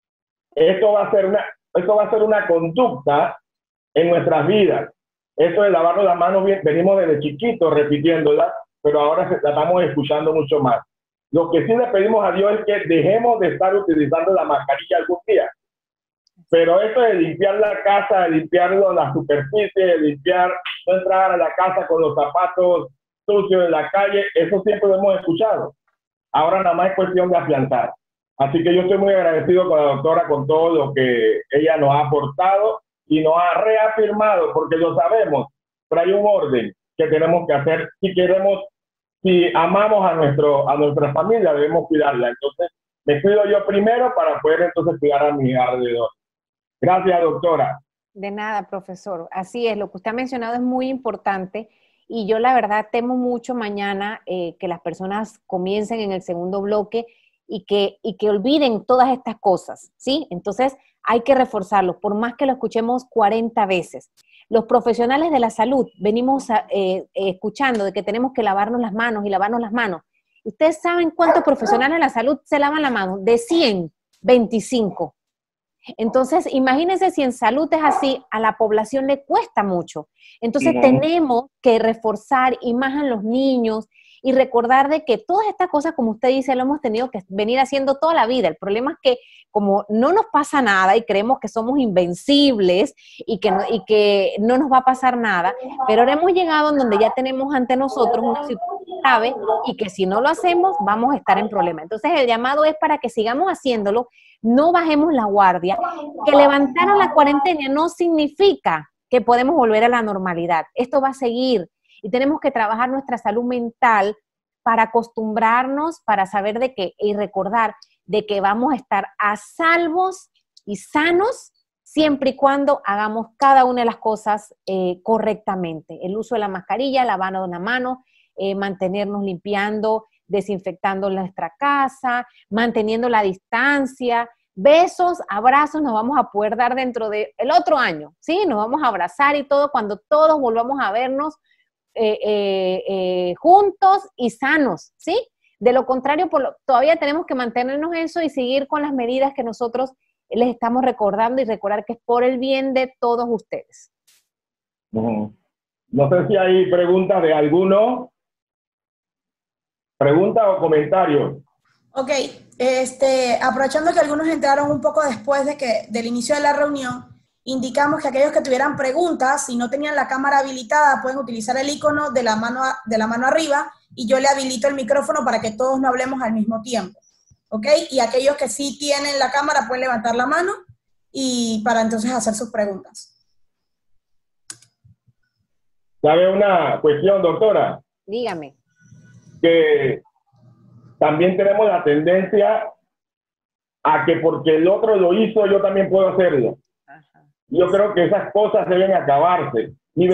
Esto va a ser una, esto va a ser una conducta en nuestras vidas. Eso de lavarnos las manos, venimos desde chiquitos repitiéndola, pero ahora la estamos escuchando mucho más. Lo que sí le pedimos a Dios es que dejemos de estar utilizando la mascarilla algún día. Pero eso de limpiar la casa, de limpiar la superficie, de limpiar, no entrar a la casa con los zapatos sucios en la calle, eso siempre lo hemos escuchado. Ahora nada más es cuestión de afianzar. Así que yo estoy muy agradecido con la doctora, con todo lo que ella nos ha aportado y nos ha reafirmado, porque lo sabemos, pero hay un orden que tenemos que hacer si queremos, si amamos a, nuestro, a nuestra familia, debemos cuidarla. Entonces, me cuido yo primero para poder entonces cuidar a mi alrededor. Gracias, doctora. De nada, profesor. Así es, lo que usted ha mencionado es muy importante y yo la verdad temo mucho mañana eh, que las personas comiencen en el segundo bloque y que, y que olviden todas estas cosas, ¿sí? Entonces hay que reforzarlo, por más que lo escuchemos cuarenta veces. Los profesionales de la salud venimos a, eh, escuchando de que tenemos que lavarnos las manos y lavarnos las manos. ¿Ustedes saben cuántos profesionales de la salud se lavan la mano? De cien, veinticinco. Entonces, imagínense si en salud es así, a la población le cuesta mucho. Entonces, uh-huh. tenemos que reforzar y más a los niños y recordar de que todas estas cosas, como usted dice, lo hemos tenido que venir haciendo toda la vida. El problema es que como no nos pasa nada y creemos que somos invencibles y que no, y que no nos va a pasar nada, pero ahora hemos llegado en donde ya tenemos ante nosotros una situación grave y que si no lo hacemos vamos a estar en problema. Entonces, el llamado es para que sigamos haciéndolo, no bajemos la guardia, que levantar a la cuarentena no significa que podemos volver a la normalidad. Esto va a seguir y tenemos que trabajar nuestra salud mental para acostumbrarnos, para saber de que y recordar de que vamos a estar a salvos y sanos siempre y cuando hagamos cada una de las cosas eh, correctamente. El uso de la mascarilla, lavarnos la mano, eh, mantenernos limpiando, desinfectando nuestra casa, manteniendo la distancia, besos, abrazos, nos vamos a poder dar dentro del otro año, ¿sí? Nos vamos a abrazar y todo cuando todos volvamos a vernos eh, eh, eh, juntos y sanos, ¿sí? De lo contrario, por lo, todavía tenemos que mantenernos eso y seguir con las medidas que nosotros les estamos recordando y recordar que es por el bien de todos ustedes. No, no sé si hay preguntas de alguno. ¿Preguntas o comentarios? Ok, este, aprovechando que algunos entraron un poco después de que, del inicio de la reunión, indicamos que aquellos que tuvieran preguntas, si no tenían la cámara habilitada, pueden utilizar el icono de la mano, de la mano arriba y yo le habilito el micrófono para que todos no hablemos al mismo tiempo. ¿Ok? Y aquellos que sí tienen la cámara pueden levantar la mano y para entonces hacer sus preguntas. ¿Sabe una cuestión, doctora? Dígame. Que también tenemos la tendencia a que porque el otro lo hizo, yo también puedo hacerlo. Ajá. Yo creo que esas cosas deben acabarse. Mi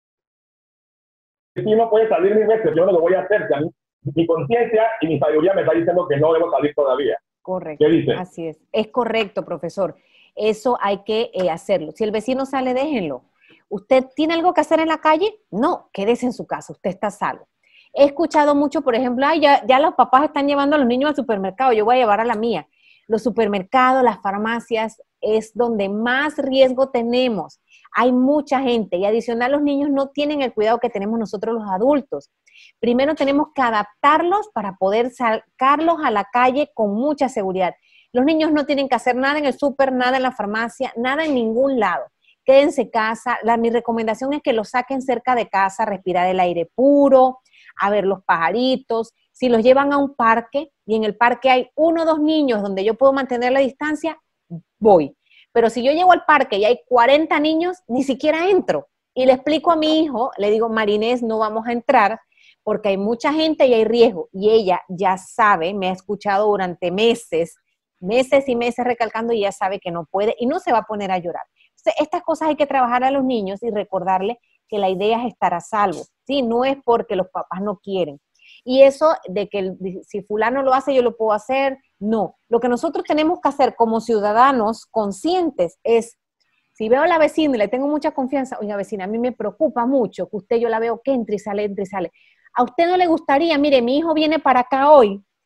vecino puede salir mil veces, yo no lo voy a hacer. A mí, mi conciencia y mi sabiduría me está diciendo que no debo salir todavía. Correcto. ¿Qué dice? Así es. Es correcto, profesor. Eso hay que eh, hacerlo. Si el vecino sale, déjenlo. ¿Usted tiene algo que hacer en la calle? No, quédese en su casa, usted está salvo. He escuchado mucho, por ejemplo, ay, ya, ya los papás están llevando a los niños al supermercado, yo voy a llevar a la mía. Los supermercados, las farmacias, es donde más riesgo tenemos. Hay mucha gente y adicional los niños no tienen el cuidado que tenemos nosotros los adultos. Primero tenemos que adaptarlos para poder sacarlos a la calle con mucha seguridad. Los niños no tienen que hacer nada en el súper, nada en la farmacia, nada en ningún lado. Quédense en casa. La, mi recomendación es que los saquen cerca de casa, respirar el aire puro, a ver los pajaritos. Si los llevan a un parque y en el parque hay uno o dos niños donde yo puedo mantener la distancia, voy. Pero si yo llego al parque y hay cuarenta niños, ni siquiera entro. Y le explico a mi hijo, le digo, Marinés, no vamos a entrar porque hay mucha gente y hay riesgo. Y ella ya sabe, me ha escuchado durante meses, meses y meses recalcando y ya sabe que no puede y no se va a poner a llorar. Entonces, estas cosas hay que trabajar a los niños y recordarles que la idea es estar a salvo, ¿sí? No es porque los papás no quieren. Y eso de que el, si fulano lo hace, yo lo puedo hacer, no. Lo que nosotros tenemos que hacer como ciudadanos conscientes es, si veo a la vecina y le tengo mucha confianza, oiga vecina, a mí me preocupa mucho que usted, yo la veo que entra y sale, entra y sale. A usted no le gustaría, mire, mi hijo viene para acá hoy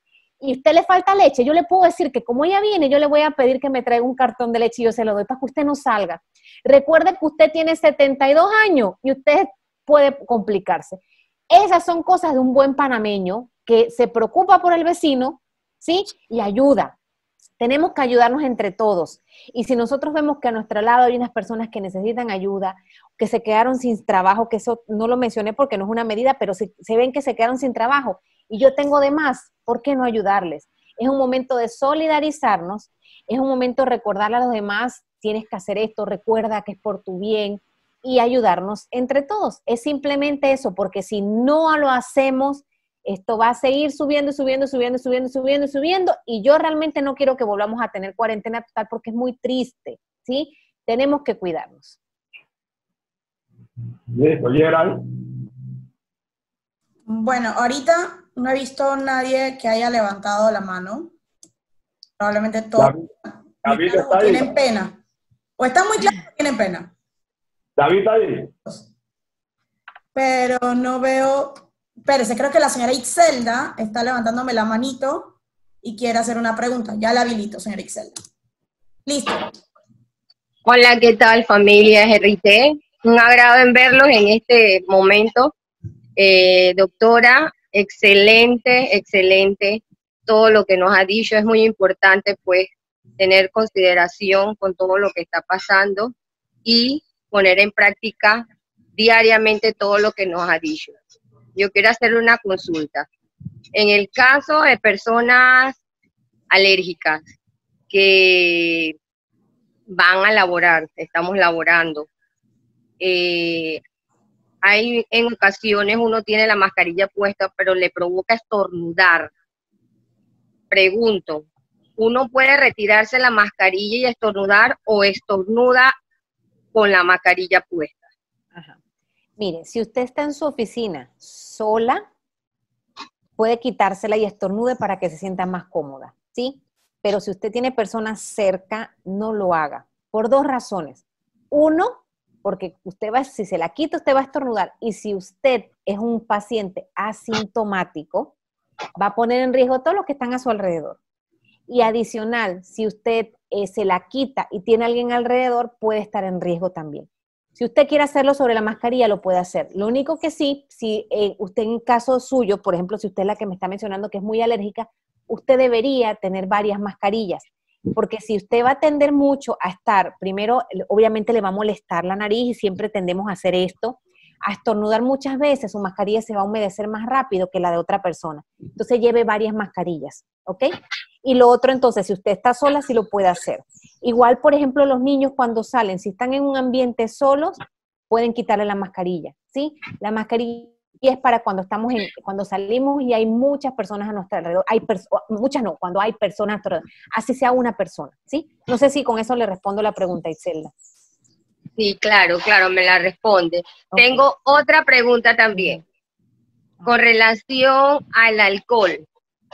y a usted le falta leche, yo le puedo decir que como ella viene, yo le voy a pedir que me traiga un cartón de leche y yo se lo doy para que usted no salga. Recuerde que usted tiene setenta y dos años y usted puede complicarse. Esas son cosas de un buen panameño que se preocupa por el vecino, ¿sí? Y ayuda. Tenemos que ayudarnos entre todos. Y si nosotros vemos que a nuestro lado hay unas personas que necesitan ayuda, que se quedaron sin trabajo, que eso no lo mencioné porque no es una medida, pero se, se ven que se quedaron sin trabajo y yo tengo de más, ¿por qué no ayudarles? Es un momento de solidarizarnos, es un momento de recordarle a los demás, tienes que hacer esto, recuerda que es por tu bien, y ayudarnos entre todos. Es simplemente eso, porque si no lo hacemos, esto va a seguir subiendo, subiendo, subiendo, subiendo, subiendo, subiendo, y yo realmente no quiero que volvamos a tener cuarentena total porque es muy triste, ¿sí? Tenemos que cuidarnos. Listo, Gerald. Bueno, ahorita no he visto nadie que haya levantado la mano. Probablemente todos David, David está ahí. tienen pena. O están muy claros que tienen pena. David está ahí. Pero no veo... Espérese, creo que la señora Ixelda está levantándome la manito y quiere hacer una pregunta. Ya la habilito, señora Ixelda. Listo. Hola, ¿qué tal, familia G R T? Un agrado en verlos en este momento. Eh, doctora, excelente, excelente. Todo lo que nos ha dicho es muy importante, pues, tener consideración con todo lo que está pasando y poner en práctica diariamente todo lo que nos ha dicho. Yo quiero hacer una consulta. En el caso de personas alérgicas que van a laborar, estamos laborando, eh, hay en ocasiones uno tiene la mascarilla puesta, pero le provoca estornudar. Pregunto, ¿uno puede retirarse la mascarilla y estornudar o estornuda con la mascarilla puesta? Ajá. Mire, si usted está en su oficina sola, puede quitársela y estornude para que se sienta más cómoda, ¿sí? Pero si usted tiene personas cerca, no lo haga, por dos razones. Uno, porque usted va, si se la quita, usted va a estornudar. Y si usted es un paciente asintomático, va a poner en riesgo todos los que están a su alrededor. Y adicional, si usted eh, se la quita y tiene a alguien alrededor, puede estar en riesgo también. Si usted quiere hacerlo sobre la mascarilla, lo puede hacer. Lo único que sí, si eh, usted en caso suyo, por ejemplo, si usted es la que me está mencionando que es muy alérgica, usted debería tener varias mascarillas. Porque si usted va a tender mucho a estar, primero, obviamente le va a molestar la nariz y siempre tendemos a hacer esto, a estornudar muchas veces, su mascarilla se va a humedecer más rápido que la de otra persona. Entonces lleve varias mascarillas, ¿ok? Y lo otro, entonces, si usted está sola, sí lo puede hacer. Igual, por ejemplo, los niños cuando salen, si están en un ambiente solos, pueden quitarle la mascarilla, ¿sí? La mascarilla es para cuando estamos en, cuando salimos y hay muchas personas a nuestro alrededor, hay muchas no, cuando hay personas a nuestro alrededor, así sea una persona, ¿sí? No sé si con eso le respondo la pregunta, Ixelda. Sí, claro, claro, me la responde. Okay. Tengo otra pregunta también, con relación al alcohol.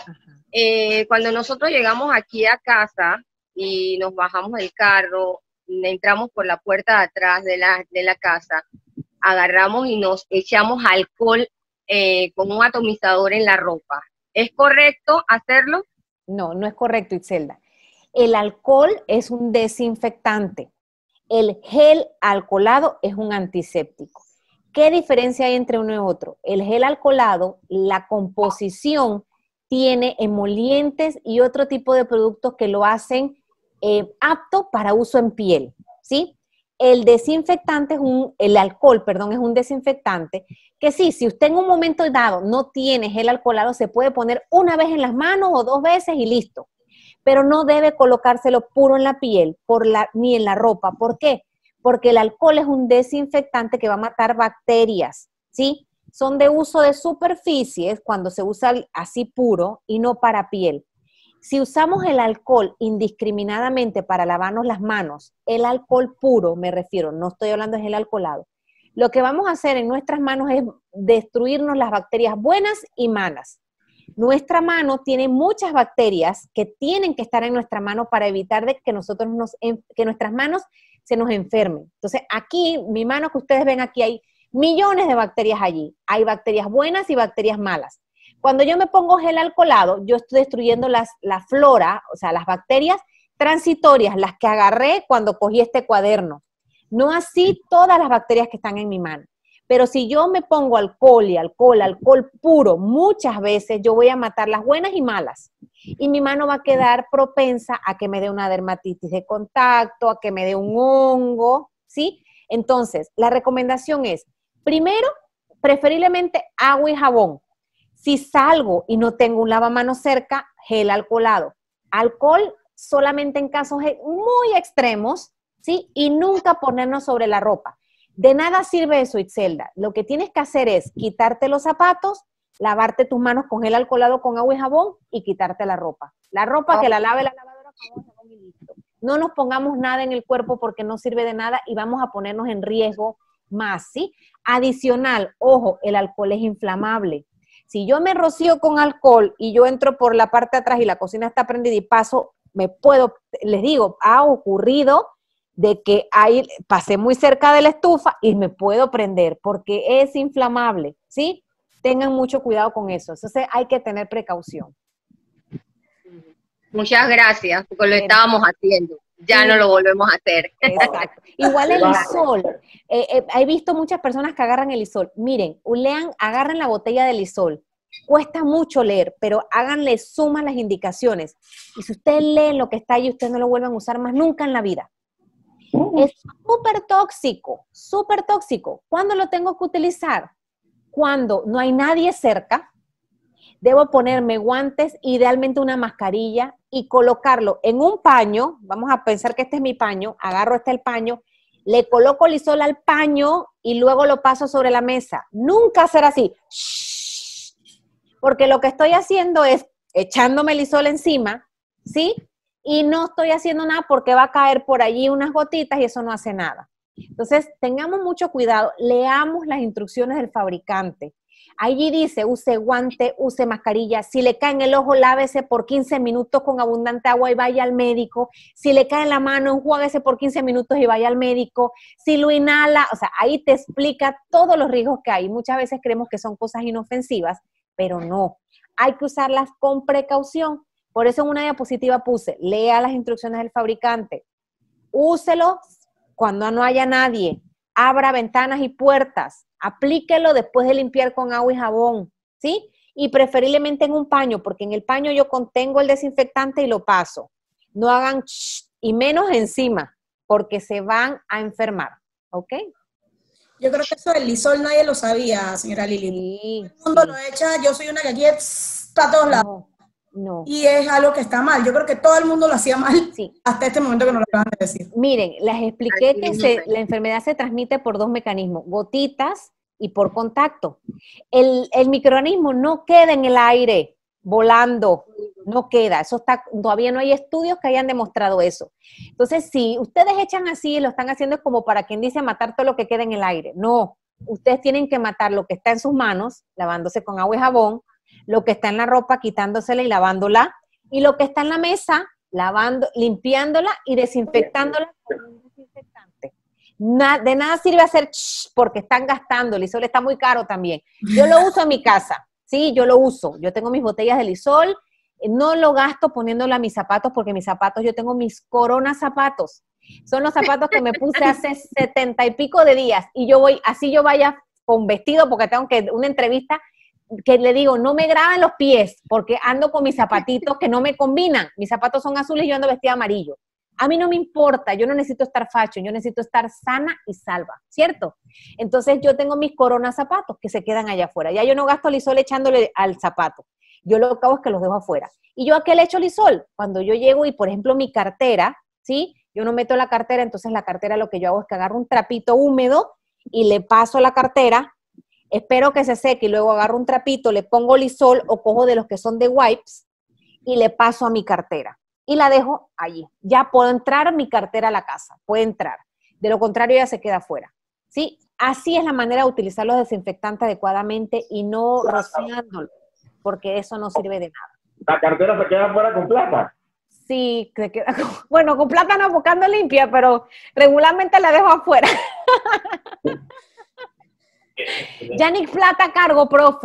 Eh, cuando nosotros llegamos aquí a casa y nos bajamos del carro, entramos por la puerta de atrás de la, de la casa, agarramos y nos echamos alcohol eh, con un atomizador en la ropa. ¿Es correcto hacerlo? No, no es correcto, Ixelda. El alcohol es un desinfectante. El gel alcoholado es un antiséptico. ¿Qué diferencia hay entre uno y otro? El gel alcoholado, la composición tiene emolientes y otro tipo de productos que lo hacen eh, apto para uso en piel, ¿sí? El desinfectante es un, el alcohol, perdón, es un desinfectante que sí, si usted en un momento dado no tiene gel alcoholado, se puede poner una vez en las manos o dos veces y listo. Pero no debe colocárselo puro en la piel por la, ni en la ropa. ¿Por qué? Porque el alcohol es un desinfectante que va a matar bacterias, ¿sí? Son de uso de superficies cuando se usa así puro y no para piel. Si usamos el alcohol indiscriminadamente para lavarnos las manos, el alcohol puro, me refiero, no estoy hablando de gel alcoholado, lo que vamos a hacer en nuestras manos es destruirnos las bacterias buenas y malas. Nuestra mano tiene muchas bacterias que tienen que estar en nuestra mano para evitar de que, nosotros nos, que nuestras manos se nos enfermen. Entonces, aquí, mi mano que ustedes ven aquí, hay millones de bacterias allí. Hay bacterias buenas y bacterias malas. Cuando yo me pongo gel alcoholado, yo estoy destruyendo las, la flora, o sea, las bacterias transitorias, las que agarré cuando cogí este cuaderno. No así todas las bacterias que están en mi mano. Pero si yo me pongo alcohol y alcohol, alcohol puro, muchas veces yo voy a matar las buenas y malas. Y mi mano va a quedar propensa a que me dé una dermatitis de contacto, a que me dé un hongo, ¿sí? Entonces, la recomendación es, primero, preferiblemente agua y jabón. Si salgo y no tengo un lavamanos cerca, gel alcoholado. Alcohol solamente en casos muy extremos, ¿sí? Y nunca ponernos sobre la ropa. De nada sirve eso, Itzelda. Lo que tienes que hacer es quitarte los zapatos, lavarte tus manos con gel alcoholado con agua y jabón y quitarte la ropa. La ropa que la lave la lavadora con agua y jabón y listo. No nos pongamos nada en el cuerpo porque no sirve de nada y vamos a ponernos en riesgo más, ¿sí? Adicional, ojo, el alcohol es inflamable. Si yo me rocío con alcohol y yo entro por la parte de atrás y la cocina está prendida y paso, me puedo, les digo, ha ocurrido de que ahí pasé muy cerca de la estufa y me puedo prender porque es inflamable, ¿sí? Tengan mucho cuidado con eso. Entonces hay que tener precaución. Muchas gracias, porque lo estábamos haciendo. Ya sí. No lo volvemos a hacer. Exacto. Igual el Lysol. Eh, eh, he visto muchas personas que agarran el Lysol. Miren, lean, agarren la botella de Lysol. Cuesta mucho leer, pero háganle sumas las indicaciones. Y si ustedes leen lo que está ahí, ustedes no lo vuelven a usar más nunca en la vida. Uh. Es súper tóxico, súper tóxico. ¿Cuándo lo tengo que utilizar? Cuando no hay nadie cerca. Debo ponerme guantes, idealmente una mascarilla y colocarlo en un paño. Vamos a pensar que este es mi paño. Agarro este el paño, le coloco Lysol al paño y luego lo paso sobre la mesa. Nunca hacer así. Shh, porque lo que estoy haciendo es echándome Lysol encima, ¿sí? Y no estoy haciendo nada porque va a caer por allí unas gotitas y eso no hace nada. Entonces, tengamos mucho cuidado. Leamos las instrucciones del fabricante. Allí dice, use guante, use mascarilla. Si le cae en el ojo, lávese por quince minutos con abundante agua y vaya al médico. Si le cae en la mano, enjuáguese por quince minutos y vaya al médico. Si lo inhala, o sea, ahí te explica todos los riesgos que hay. Muchas veces creemos que son cosas inofensivas, pero no. Hay que usarlas con precaución. Por eso en una diapositiva puse, lea las instrucciones del fabricante. Úselo cuando no haya nadie. Abra ventanas y puertas. Aplíquelo después de limpiar con agua y jabón, ¿sí? Y preferiblemente en un paño, porque en el paño yo contengo el desinfectante y lo paso. No hagan shh, y menos encima, porque se van a enfermar, ¿ok? Yo creo que eso del Lysol nadie lo sabía, señora Lili. Sí, todo el mundo sí. lo echa, yo soy una que aquí está a todos lados. No, no. Y es algo que está mal. Yo creo que todo el mundo lo hacía mal sí. hasta este momento que nos lo acaban de decir. Miren, les expliqué que se, la enfermedad se transmite por dos mecanismos, gotitas y por contacto. El, el microorganismo no queda en el aire volando, no queda. Eso está, todavía no hay estudios que hayan demostrado eso. Entonces, si ustedes echan así, lo están haciendo es como para quien dice matar todo lo que queda en el aire. No, ustedes tienen que matar lo que está en sus manos, lavándose con agua y jabón, lo que está en la ropa, quitándosela y lavándola, y lo que está en la mesa, lavando, limpiándola y desinfectándola con un desinfectante. Na, de nada sirve hacer shh, porque están gastando, el Lysol está muy caro también. Yo lo uso en mi casa, sí, yo lo uso. Yo tengo mis botellas de Lysol, no lo gasto poniéndolo a mis zapatos porque mis zapatos, yo tengo mis Corona zapatos. Son los zapatos que me puse hace setenta y pico de días y yo voy, así yo vaya con vestido porque tengo que una entrevista que le digo, no me graben los pies porque ando con mis zapatitos que no me combinan. Mis zapatos son azules y yo ando vestida amarillo. A mí no me importa, yo no necesito estar facho, yo necesito estar sana y salva, ¿cierto? Entonces yo tengo mis Corona zapatos que se quedan allá afuera. Ya yo no gasto Lysol echándole al zapato. Yo lo que hago es que los dejo afuera. ¿Y yo a qué le echo Lysol? Cuando yo llego y, por ejemplo, mi cartera, ¿sí? Yo no meto la cartera, entonces la cartera lo que yo hago es que agarro un trapito húmedo y le paso la cartera, espero que se seque y luego agarro un trapito, le pongo Lysol o cojo de los que son de wipes y le paso a mi cartera. Y la dejo allí. Ya puedo entrar mi cartera a la casa, puede entrar. De lo contrario, ya se queda afuera. ¿Sí? Así es la manera de utilizar los desinfectantes adecuadamente y no rociándolo, porque eso no sirve de nada. ¿La cartera se queda afuera con plata? Sí, se queda con, bueno, con plata no, buscando limpia, pero regularmente la dejo afuera. Yannick, plata cargo, profe.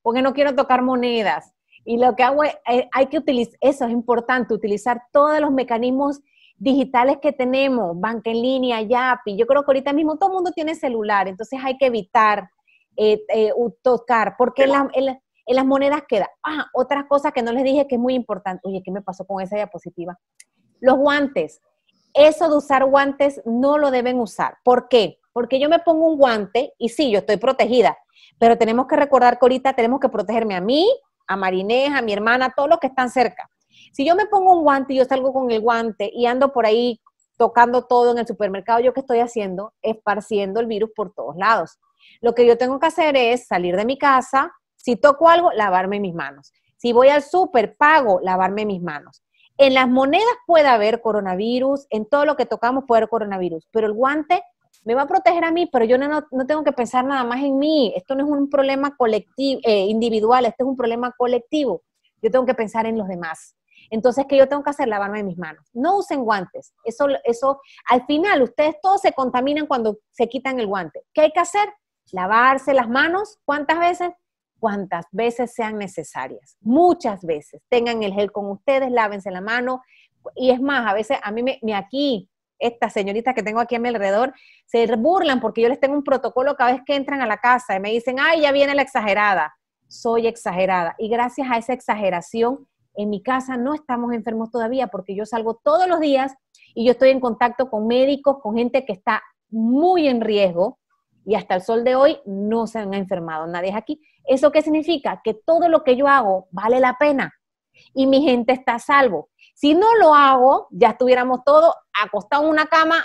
porque no quiero tocar monedas. Y lo que hago es, hay que utilizar, eso es importante, utilizar todos los mecanismos digitales que tenemos, banca en línea, Yapi. Yo creo que ahorita mismo todo el mundo tiene celular, entonces hay que evitar eh, eh, tocar, porque en, la, en, la, en las monedas queda. Ah, otra cosa que no les dije que es muy importante. Oye, ¿qué me pasó con esa diapositiva? Los guantes. Eso de usar guantes no lo deben usar. ¿Por qué? Porque yo me pongo un guante y sí, yo estoy protegida, pero tenemos que recordar que ahorita tenemos que protegerme a mí, a Marinés, a mi hermana, a todos los que están cerca. Si yo me pongo un guante y yo salgo con el guante y ando por ahí tocando todo en el supermercado, ¿yo qué estoy haciendo? Esparciendo el virus por todos lados. Lo que yo tengo que hacer es salir de mi casa, si toco algo, lavarme mis manos. Si voy al súper, pago, lavarme mis manos. En las monedas puede haber coronavirus, en todo lo que tocamos puede haber coronavirus, pero el guante me va a proteger a mí, pero yo no, no tengo que pensar nada más en mí. Esto no es un problema colectivo, eh, individual, este es un problema colectivo. Yo tengo que pensar en los demás. Entonces, ¿qué yo tengo que hacer? Lavarme mis manos. No usen guantes. Eso, eso, al final, ustedes todos se contaminan cuando se quitan el guante. ¿Qué hay que hacer? Lavarse las manos. ¿Cuántas veces? Cuantas veces sean necesarias. Muchas veces. Tengan el gel con ustedes, lávense la mano. Y es más, a veces a mí me, me aquí, estas señoritas que tengo aquí a mi alrededor, se burlan porque yo les tengo un protocolo cada vez que entran a la casa y me dicen, ay, ya viene la exagerada. Soy exagerada. Y gracias a esa exageración, en mi casa no estamos enfermos todavía porque yo salgo todos los días y yo estoy en contacto con médicos, con gente que está muy en riesgo y hasta el sol de hoy no se han enfermado, nadie es aquí. ¿Eso qué significa? Que todo lo que yo hago vale la pena y mi gente está a salvo. Si no lo hago, ya estuviéramos todos acostados en una cama,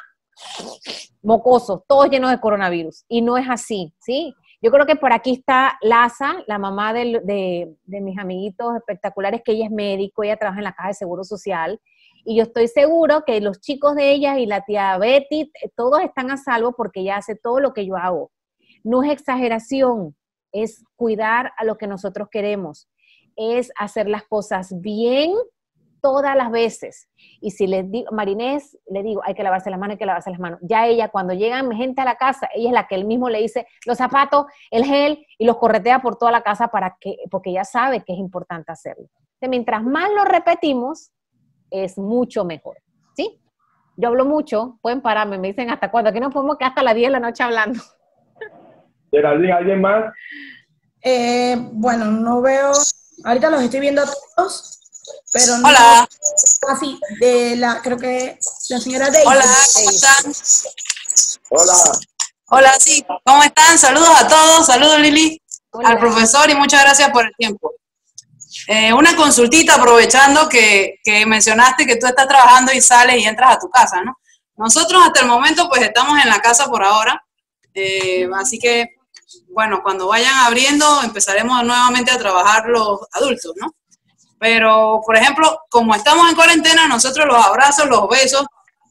mocosos, todos llenos de coronavirus. Y no es así, ¿sí? Yo creo que por aquí está Laza, la mamá de, de, de mis amiguitos espectaculares, que ella es médico, ella trabaja en la Caja de Seguro Social, y yo estoy seguro que los chicos de ella y la tía Betty, todos están a salvo porque ella hace todo lo que yo hago. No es exageración, es cuidar a lo que nosotros queremos, es hacer las cosas bien todas las veces. Y si les digo, Marinés, le digo, hay que lavarse las manos, hay que lavarse las manos. Ya ella, cuando llegan gente a la casa, ella es la que él mismo le dice los zapatos, el gel, y los corretea por toda la casa para que, porque ella sabe que es importante hacerlo. Entonces, mientras más lo repetimos, es mucho mejor, ¿sí? Yo hablo mucho, pueden pararme, me dicen hasta cuándo, que no podemos quedar hasta las diez de la noche hablando. Geraldine, ¿alguien más? Eh, bueno, no veo, ahorita los estoy viendo a todos. Pero no, hola. Así, de la, creo que la señora Daisy. Hola, ¿cómo están? Hola. Hola, sí, ¿cómo están? Saludos a todos, saludos Lili, Hola. Al profesor y muchas gracias por el tiempo. Eh, una consultita aprovechando que, que mencionaste que tú estás trabajando y sales y entras a tu casa, ¿no? Nosotros hasta el momento pues estamos en la casa por ahora, eh, así que, bueno, cuando vayan abriendo empezaremos nuevamente a trabajar los adultos, ¿no? Pero, por ejemplo, como estamos en cuarentena, nosotros los abrazos, los besos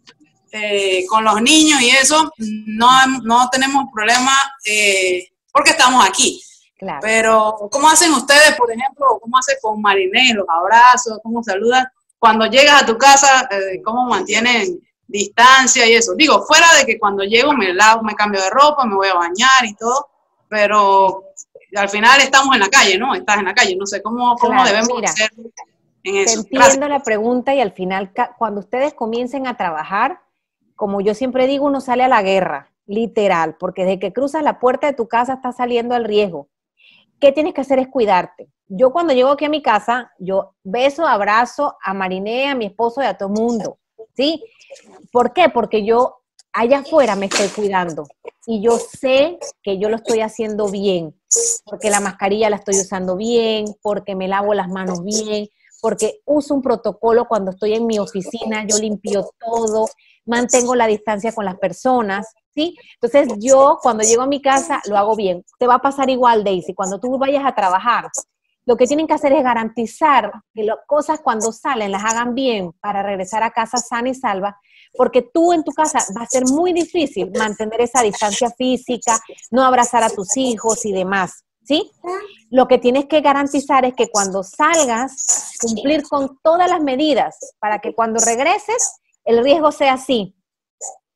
eh, con los niños y eso, no, no tenemos problema eh, porque estamos aquí. Claro. Pero, ¿cómo hacen ustedes, por ejemplo, cómo hacen con Marinés, los abrazos, cómo saludan? Cuando llegas a tu casa, eh, ¿cómo mantienen distancia y eso? Digo, fuera de que cuando llego me lavo, me cambio de ropa, me voy a bañar y todo, pero al final estamos en la calle, ¿no? Estás en la calle, no sé cómo, cómo Claro, debemos mira, hacer en eso. Te entiendo Gracias. la pregunta y al final, cuando ustedes comiencen a trabajar, como yo siempre digo, uno sale a la guerra, literal, porque desde que cruzas la puerta de tu casa estás saliendo al riesgo. ¿Qué tienes que hacer? Es cuidarte. Yo cuando llego aquí a mi casa, yo beso, abrazo a Mariné, a mi esposo y a todo el mundo, ¿sí? ¿Por qué? Porque yo allá afuera me estoy cuidando y yo sé que yo lo estoy haciendo bien, porque la mascarilla la estoy usando bien, porque me lavo las manos bien, porque uso un protocolo cuando estoy en mi oficina, yo limpio todo, mantengo la distancia con las personas, ¿sí? Entonces yo cuando llego a mi casa lo hago bien. Te va a pasar igual, Daisy, cuando tú vayas a trabajar, lo que tienen que hacer es garantizar que las cosas cuando salen las hagan bien para regresar a casa sana y salva, porque tú en tu casa va a ser muy difícil mantener esa distancia física, no abrazar a tus hijos y demás, ¿sí? Lo que tienes que garantizar es que cuando salgas, cumplir con todas las medidas para que cuando regreses, el riesgo sea así.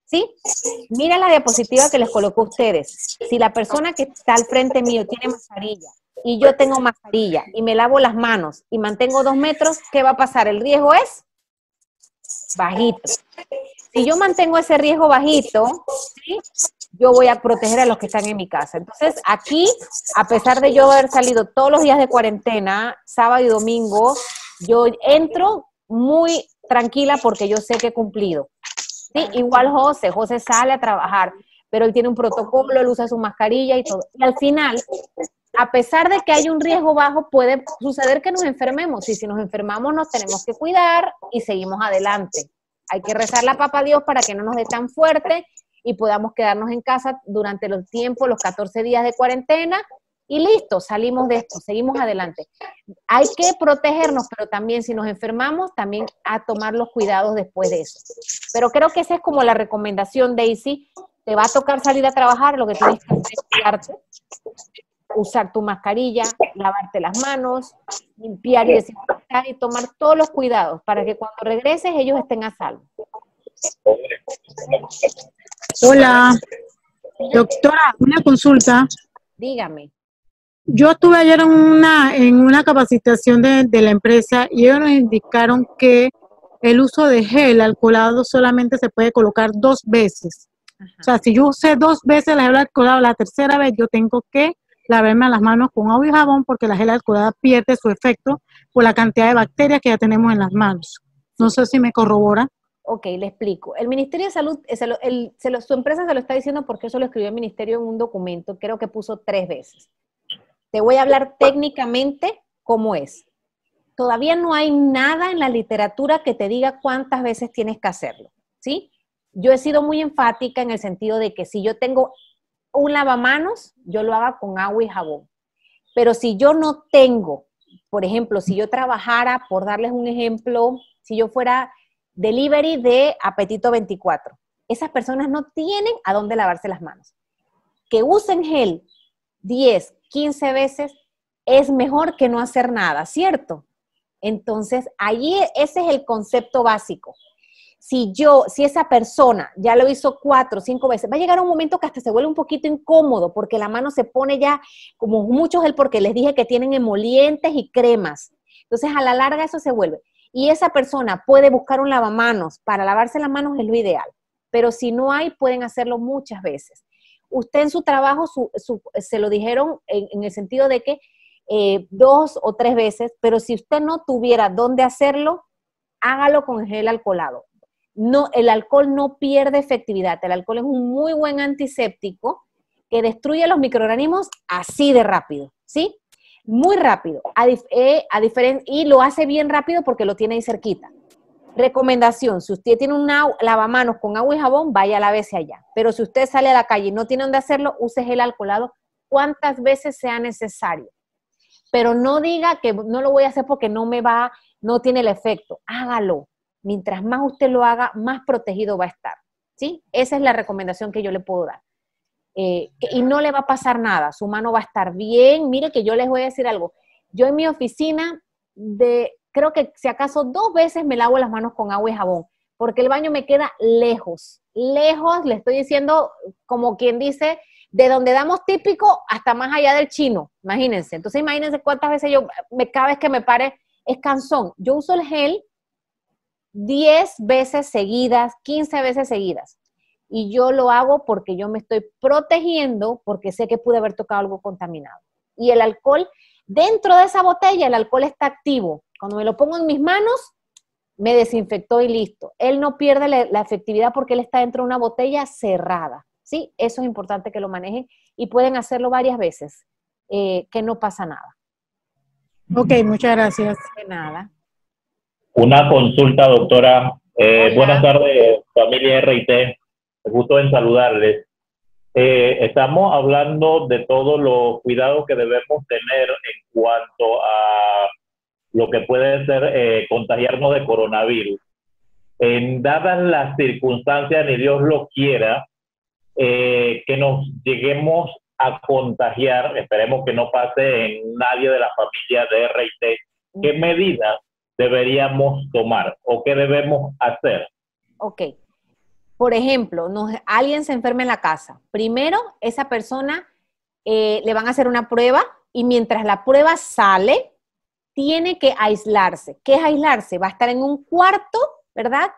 ¿Sí? Mira la diapositiva que les colocó a ustedes. Si la persona que está al frente mío tiene mascarilla y yo tengo mascarilla y me lavo las manos y mantengo dos metros, ¿qué va a pasar? El riesgo es bajito. Si yo mantengo ese riesgo bajito, ¿sí?, yo voy a proteger a los que están en mi casa. Entonces, aquí, a pesar de yo haber salido todos los días de cuarentena, sábado y domingo, yo entro muy tranquila porque yo sé que he cumplido. Sí, igual José, José sale a trabajar, pero él tiene un protocolo, él usa su mascarilla y todo. Y al final, a pesar de que hay un riesgo bajo, puede suceder que nos enfermemos. Y si nos enfermamos, nos tenemos que cuidar y seguimos adelante. Hay que rezar la papa a Dios para que no nos dé tan fuerte y podamos quedarnos en casa durante los tiempos, los catorce días de cuarentena, y listo, salimos de esto, seguimos adelante. Hay que protegernos, pero también si nos enfermamos, también a tomar los cuidados después de eso. Pero creo que esa es como la recomendación, Daisy. Te va a tocar salir a trabajar, lo que tienes que hacer es cuidarte, usar tu mascarilla, lavarte las manos, limpiar y desinfectar y tomar todos los cuidados para que cuando regreses ellos estén a salvo. Hola, doctora, una consulta. Dígame. Yo estuve ayer en una, en una capacitación de, de la empresa y ellos nos indicaron que el uso de gel alcoholado solamente se puede colocar dos veces. Ajá. O sea, si yo usé dos veces la gel alcoholada, la tercera vez yo tengo que lavarme las manos con agua y jabón porque la gel alcoholada pierde su efecto por la cantidad de bacterias que ya tenemos en las manos. No sé si me corrobora. Ok, le explico. El Ministerio de Salud, se lo, el, se lo, su empresa se lo está diciendo porque eso lo escribió el Ministerio en un documento, creo que puso tres veces. Te voy a hablar técnicamente cómo es. Todavía no hay nada en la literatura que te diga cuántas veces tienes que hacerlo, ¿sí? Yo he sido muy enfática en el sentido de que si yo tengo un lavamanos, yo lo haga con agua y jabón. Pero si yo no tengo, por ejemplo, si yo trabajara, por darles un ejemplo, si yo fuera delivery de Apetito veinticuatro. Esas personas no tienen a dónde lavarse las manos. Que usen gel diez, quince veces es mejor que no hacer nada, ¿cierto? Entonces, allí ese es el concepto básico. Si yo, si esa persona ya lo hizo cuatro, cinco veces, va a llegar un momento que hasta se vuelve un poquito incómodo porque la mano se pone ya como mucho gel porque les dije que tienen emolientes y cremas. Entonces, a la larga eso se vuelve. Y esa persona puede buscar un lavamanos para lavarse las manos, es lo ideal. Pero si no hay, pueden hacerlo muchas veces. Usted en su trabajo su, su, se lo dijeron en, en el sentido de que eh, dos o tres veces, pero si usted no tuviera dónde hacerlo, hágalo con gel alcoholado. No, el alcohol no pierde efectividad. El alcohol es un muy buen antiséptico que destruye los microorganismos así de rápido, ¿sí? Muy rápido, a dif eh, a y lo hace bien rápido porque lo tiene ahí cerquita. Recomendación, si usted tiene un lavamanos con agua y jabón, vaya a lávese allá. Pero si usted sale a la calle y no tiene dónde hacerlo, use gel alcoholado cuantas veces sea necesario. Pero no diga que no lo voy a hacer porque no me va, no tiene el efecto. Hágalo. Mientras más usted lo haga, más protegido va a estar, ¿sí? Esa es la recomendación que yo le puedo dar. Eh, que, y no le va a pasar nada, su mano va a estar bien. Mire que yo les voy a decir algo. Yo en mi oficina, de, creo que si acaso dos veces me lavo las manos con agua y jabón, porque el baño me queda lejos, lejos, le estoy diciendo, como quien dice, de donde damos típico hasta más allá del chino, imagínense. Entonces imagínense cuántas veces yo, me, cada vez que me pare, es cansón. Yo uso el gel diez veces seguidas, quince veces seguidas. Y yo lo hago porque yo me estoy protegiendo, porque sé que pude haber tocado algo contaminado. Y el alcohol, dentro de esa botella, el alcohol está activo. Cuando me lo pongo en mis manos, me desinfectó y listo. Él no pierde la, la efectividad porque él está dentro de una botella cerrada, ¿sí? Eso es importante que lo manejen y pueden hacerlo varias veces, eh, que no pasa nada. Ok, muchas gracias. De nada. Una consulta, doctora. Eh, buenas tardes, familia R I T. Gusto en saludarles. Eh, estamos hablando de todos los cuidados que debemos tener en cuanto a lo que puede ser eh, contagiarnos de coronavirus. En dadas las circunstancias, ni Dios lo quiera, eh, que nos lleguemos a contagiar, esperemos que no pase en nadie de la familia de R I T, ¿qué medidas deberíamos tomar o qué debemos hacer? Ok. por ejemplo, nos, alguien se enferma en la casa. Primero, esa persona eh, le van a hacer una prueba y mientras la prueba sale, tiene que aislarse. ¿Qué es aislarse? Va a estar en un cuarto, ¿verdad?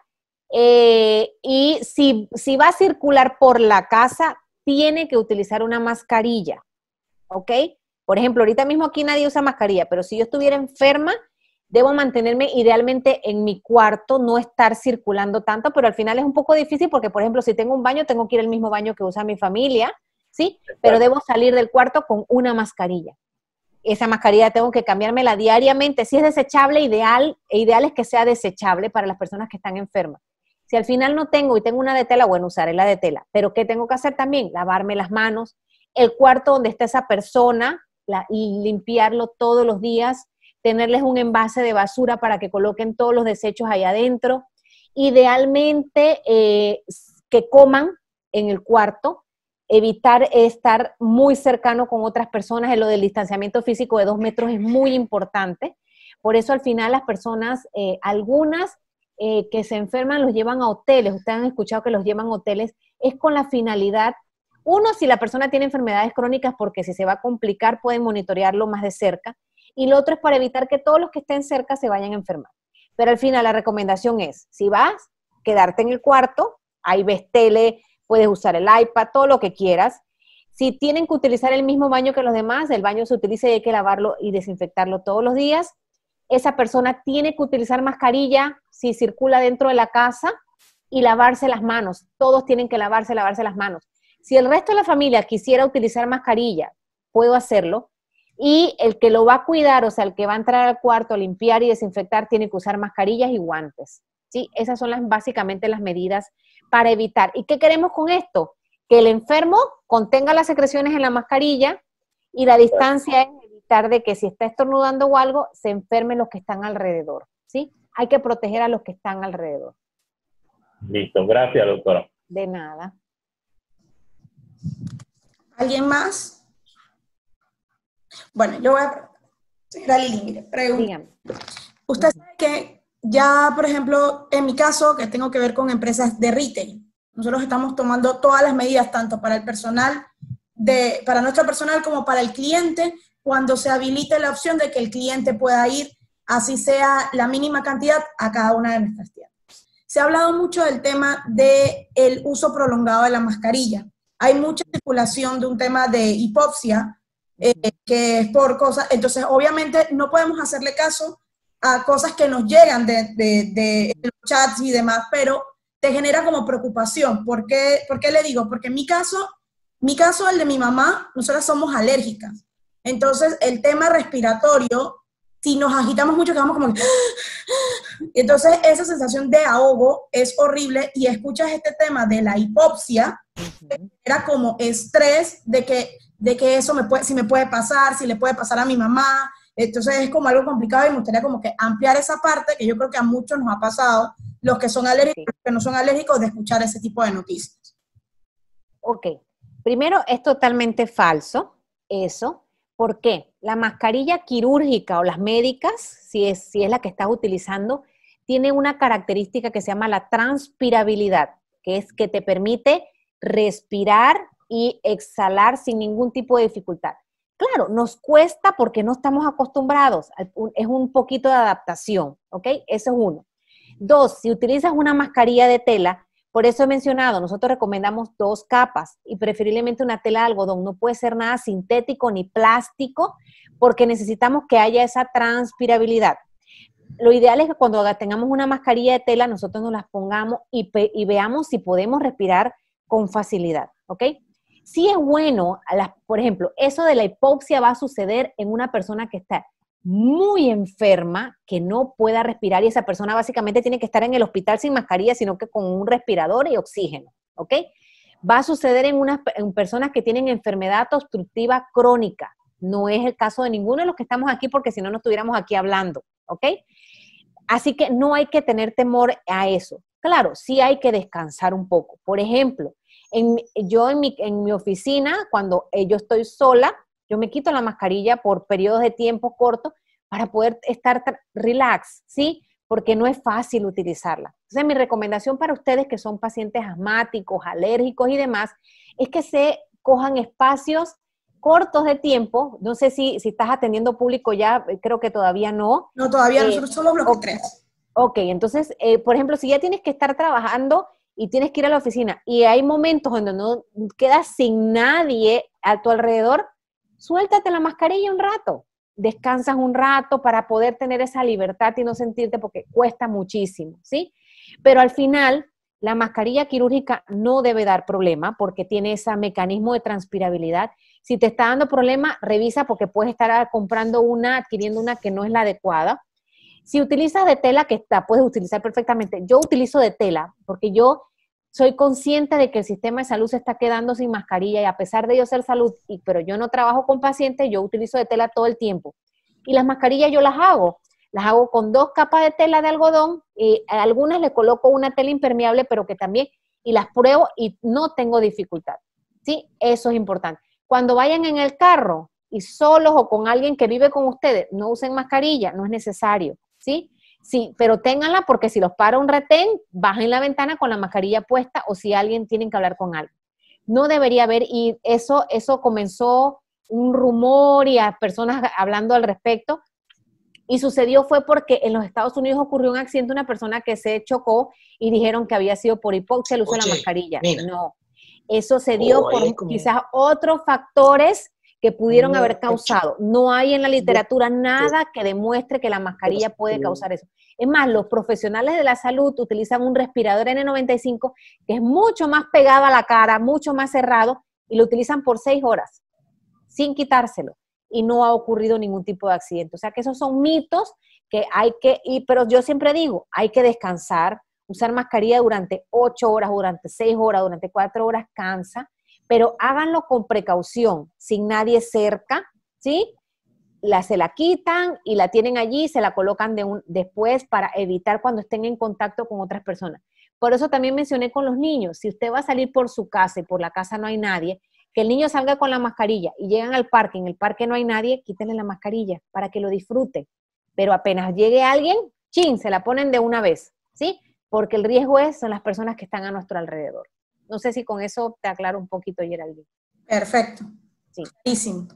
Eh, y si, si va a circular por la casa, tiene que utilizar una mascarilla, ¿ok? Por ejemplo, ahorita mismo aquí nadie usa mascarilla, pero si yo estuviera enferma, debo mantenerme idealmente en mi cuarto, no estar circulando tanto, pero al final es un poco difícil porque, por ejemplo, si tengo un baño, tengo que ir al mismo baño que usa mi familia, ¿sí? Pero debo salir del cuarto con una mascarilla. Esa mascarilla tengo que cambiármela diariamente. Si es desechable, ideal, ideal es que sea desechable para las personas que están enfermas. Si al final no tengo y tengo una de tela, bueno, usaré la de tela. Pero ¿qué tengo que hacer también? Lavarme las manos, el cuarto donde está esa persona, la, y limpiarlo todos los días, tenerles un envase de basura para que coloquen todos los desechos ahí adentro. Idealmente, eh, que coman en el cuarto, evitar estar muy cercano con otras personas. En lo del distanciamiento físico de dos metros es muy importante. Por eso al final las personas, eh, algunas eh, que se enferman los llevan a hoteles. Ustedes han escuchado que los llevan a hoteles. Es con la finalidad, uno, si la persona tiene enfermedades crónicas, porque si se va a complicar pueden monitorearlo más de cerca. Y lo otro es para evitar que todos los que estén cerca se vayan a enfermar. Pero al final la recomendación es, si vas, quedarte en el cuarto, ahí ves tele, puedes usar el iPad, todo lo que quieras. Si tienen que utilizar el mismo baño que los demás, el baño se utiliza y hay que lavarlo y desinfectarlo todos los días. Esa persona tiene que utilizar mascarilla si circula dentro de la casa y lavarse las manos. Todos tienen que lavarse, lavarse las manos. Si el resto de la familia quisiera utilizar mascarilla, puedo hacerlo. Y el que lo va a cuidar, o sea, el que va a entrar al cuarto a limpiar y desinfectar, tiene que usar mascarillas y guantes. ¿Sí? Esas son las, básicamente las medidas para evitar. ¿Y qué queremos con esto? Que el enfermo contenga las secreciones en la mascarilla y la distancia es evitar de que si está estornudando o algo, se enfermen los que están alrededor. ¿Sí? Hay que proteger a los que están alrededor. Listo, gracias, doctora. De nada. ¿Alguien más? Bueno, yo voy a... Señora Lili, mire, pregunta. Dígame. Usted sabe que ya, por ejemplo, en mi caso, que tengo que ver con empresas de retail, nosotros estamos tomando todas las medidas, tanto para el personal, de, para nuestro personal como para el cliente, cuando se habilite la opción de que el cliente pueda ir, así sea la mínima cantidad, a cada una de nuestras tiendas. Se ha hablado mucho del tema del uso prolongado de la mascarilla. Hay mucha circulación de un tema de hipopsia, eh, que es por cosas, entonces obviamente no podemos hacerle caso a cosas que nos llegan de, de, de los chats y demás, pero te genera como preocupación. ¿Por qué, ¿Por qué le digo? Porque en mi caso, mi caso, el de mi mamá, nosotras somos alérgicas. Entonces, el tema respiratorio, si nos agitamos mucho, quedamos como que... Entonces, esa sensación de ahogo es horrible y escuchas este tema de la hipopsia, era como estrés de que, de que eso me puede, si me puede pasar, si le puede pasar a mi mamá. Entonces es como algo complicado y me gustaría como que ampliar esa parte que yo creo que a muchos nos ha pasado, los que son alérgicos, los que no son alérgicos, de escuchar ese tipo de noticias. Ok, primero es totalmente falso eso. ¿Por qué? La mascarilla quirúrgica o las médicas, si es, si es la que estás utilizando, tiene una característica que se llama la transpirabilidad, que es que te permite respirar y exhalar sin ningún tipo de dificultad. Claro, nos cuesta porque no estamos acostumbrados, es un poquito de adaptación, ¿ok? Eso es uno. Dos, si utilizas una mascarilla de tela, por eso he mencionado, nosotros recomendamos dos capas y preferiblemente una tela de algodón, no puede ser nada sintético ni plástico porque necesitamos que haya esa transpirabilidad. Lo ideal es que cuando tengamos una mascarilla de tela, nosotros nos las pongamos y, y veamos si podemos respirar con facilidad, ¿ok? Sí es bueno, las, por ejemplo, eso de la hipopsia va a suceder en una persona que está muy enferma, que no pueda respirar, y esa persona básicamente tiene que estar en el hospital sin mascarilla, sino que con un respirador y oxígeno, ¿ok? Va a suceder en, unas, en personas que tienen enfermedad obstructiva crónica. No es el caso de ninguno de los que estamos aquí, porque si no, no estuviéramos aquí hablando, ¿ok? Así que no hay que tener temor a eso. Claro, sí hay que descansar un poco. Por ejemplo, en, yo en mi, en mi oficina, cuando eh, yo estoy sola, yo me quito la mascarilla por periodos de tiempo cortos para poder estar relax, ¿sí? porque no es fácil utilizarla. Entonces, mi recomendación para ustedes que son pacientes asmáticos, alérgicos y demás, es que se cojan espacios cortos de tiempo. No sé si, si estás atendiendo público ya, creo que todavía no. No, todavía eh, nosotros somos bloque okay. tres. Ok, entonces, eh, por ejemplo, si ya tienes que estar trabajando y tienes que ir a la oficina y hay momentos donde no quedas sin nadie a tu alrededor, suéltate la mascarilla un rato, descansas un rato para poder tener esa libertad y no sentirte, porque cuesta muchísimo, ¿sí? Pero al final, la mascarilla quirúrgica no debe dar problema porque tiene ese mecanismo de transpirabilidad. Si te está dando problema, revisa porque puedes estar comprando una, adquiriendo una que no es la adecuada. Si utilizas de tela, que está, puedes utilizar perfectamente. Yo utilizo de tela porque yo soy consciente de que el sistema de salud se está quedando sin mascarilla y a pesar de yo ser salud, y, pero yo no trabajo con pacientes, yo utilizo de tela todo el tiempo. Y las mascarillas yo las hago. Las hago con dos capas de tela de algodón. Y a algunas le coloco una tela impermeable, pero que también, y las pruebo y no tengo dificultad. ¿Sí? Eso es importante. Cuando vayan en el carro y solos o con alguien que vive con ustedes, no usen mascarilla, no es necesario. ¿Sí? Sí, pero ténganla porque si los para un retén, bajen la ventana con la mascarilla puesta o si alguien tienen que hablar con alguien. No debería haber, y eso, eso comenzó un rumor y a personas hablando al respecto, y sucedió fue porque en los Estados Unidos ocurrió un accidente, una persona que se chocó y dijeron que había sido por hipoxia el uso de la mascarilla. Mira. No, eso se dio oh, por como... quizás otros factores que pudieron no, haber causado. No hay en la literatura nada que demuestre que la mascarilla puede causar eso. Es más, los profesionales de la salud utilizan un respirador N noventa y cinco que es mucho más pegado a la cara, mucho más cerrado, y lo utilizan por seis horas, sin quitárselo, y no ha ocurrido ningún tipo de accidente. O sea que esos son mitos que hay que, y, pero yo siempre digo, hay que descansar, usar mascarilla durante ocho horas, durante seis horas, durante cuatro horas cansa, pero háganlo con precaución, sin nadie cerca, ¿sí? La, se la quitan y la tienen allí, se la colocan de un, después para evitar cuando estén en contacto con otras personas. Por eso también mencioné con los niños, si usted va a salir por su casa y por la casa no hay nadie, que el niño salga con la mascarilla y llegan al parque, en el parque no hay nadie, quítenle la mascarilla para que lo disfrute. Pero apenas llegue alguien, chin, se la ponen de una vez, ¿sí? Porque el riesgo es, son las personas que están a nuestro alrededor. No sé si con eso te aclaro un poquito, Geraldine. Perfecto. Sí. Buenísimo.